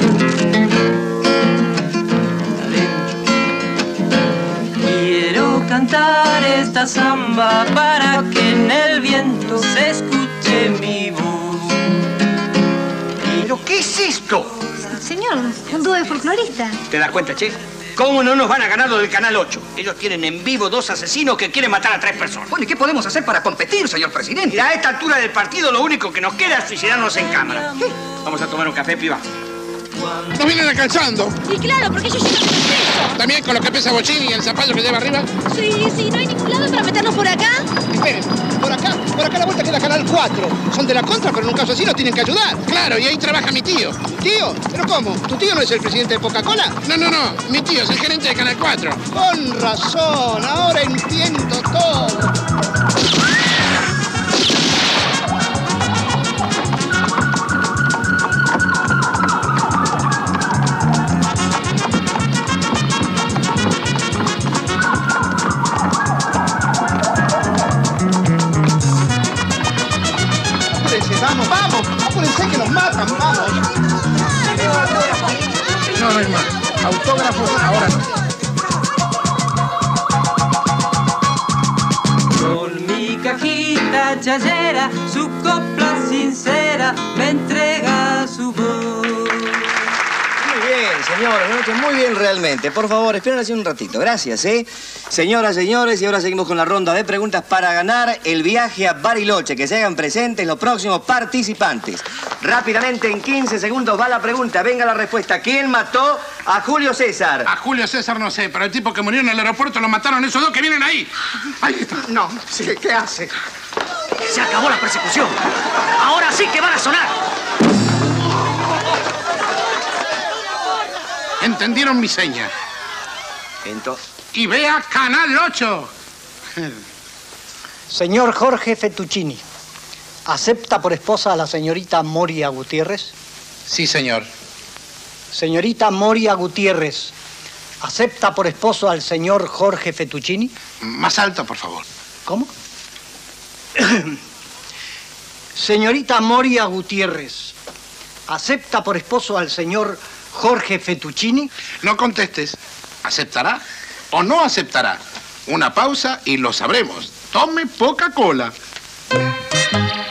Quiero cantar esta samba para que en el viento se escuche mi voz.
¿Pero qué es esto?
Señor, un dúo de folcloristas.
¿Te das cuenta, che? ¿Cómo no nos van a ganar lo del Canal ocho? Ellos tienen en vivo dos asesinos que quieren matar a tres personas.
Bueno, ¿y qué podemos hacer para competir, señor presidente?
Y a esta altura del partido lo único que nos queda es suicidarnos en cámara. ¿Qué? Vamos a tomar un café, piba.
Nos vienen alcanzando.
Y claro, porque yo llego con peso.
También con lo que pesa Bocchini y el zapallo que lleva arriba.
Sí, sí, ¿no hay ningún lado para meternos por acá?
esperen. Por acá, por acá a la vuelta queda Canal cuatro. Son de la contra, pero en un caso así nos tienen que ayudar.
Claro, y ahí trabaja mi tío.
¿Tío? ¿Pero cómo? ¿Tu tío no es el presidente de Coca-Cola?
No, no, no. Mi tío es el gerente de Canal cuatro.
Con razón, ahora entiendo todo. Vamos, vamos, apúrense que nos matan, vamos.
No, no hay más. Autógrafos ahora no.
Con mi cajita chayera, su copla sincera me entrega su voz.
Muy bien, señores, una noche muy bien realmente. Por favor, esperen así un ratito. Gracias, ¿eh? Señoras, señores, y ahora seguimos con la ronda de preguntas para ganar el viaje a Bariloche. Que se hagan presentes los próximos participantes. Rápidamente, en quince segundos va la pregunta. Venga la respuesta. ¿Quién mató a Julio César?
A Julio César no sé, pero el tipo que murió en el aeropuerto lo mataron esos dos que vienen ahí. Ahí está.
No, sí, ¿qué hace?
Se acabó la persecución. Ahora sí que van a sonar.
¿Entendieron mi seña?
Entonces...
Y vea Canal ocho.
Señor Jorge Fettuccini, ¿acepta por esposa a la señorita Moria Gutiérrez?
Sí, señor.
Señorita Moria Gutiérrez, ¿acepta por esposo al señor Jorge Fettuccini?
Más alto, por favor.
¿Cómo? Señorita Moria Gutiérrez, ¿acepta por esposo al señor Jorge Fettuccini?
No contestes. ¿Aceptará o no aceptará? Una pausa y lo sabremos. Tome Coca-Cola.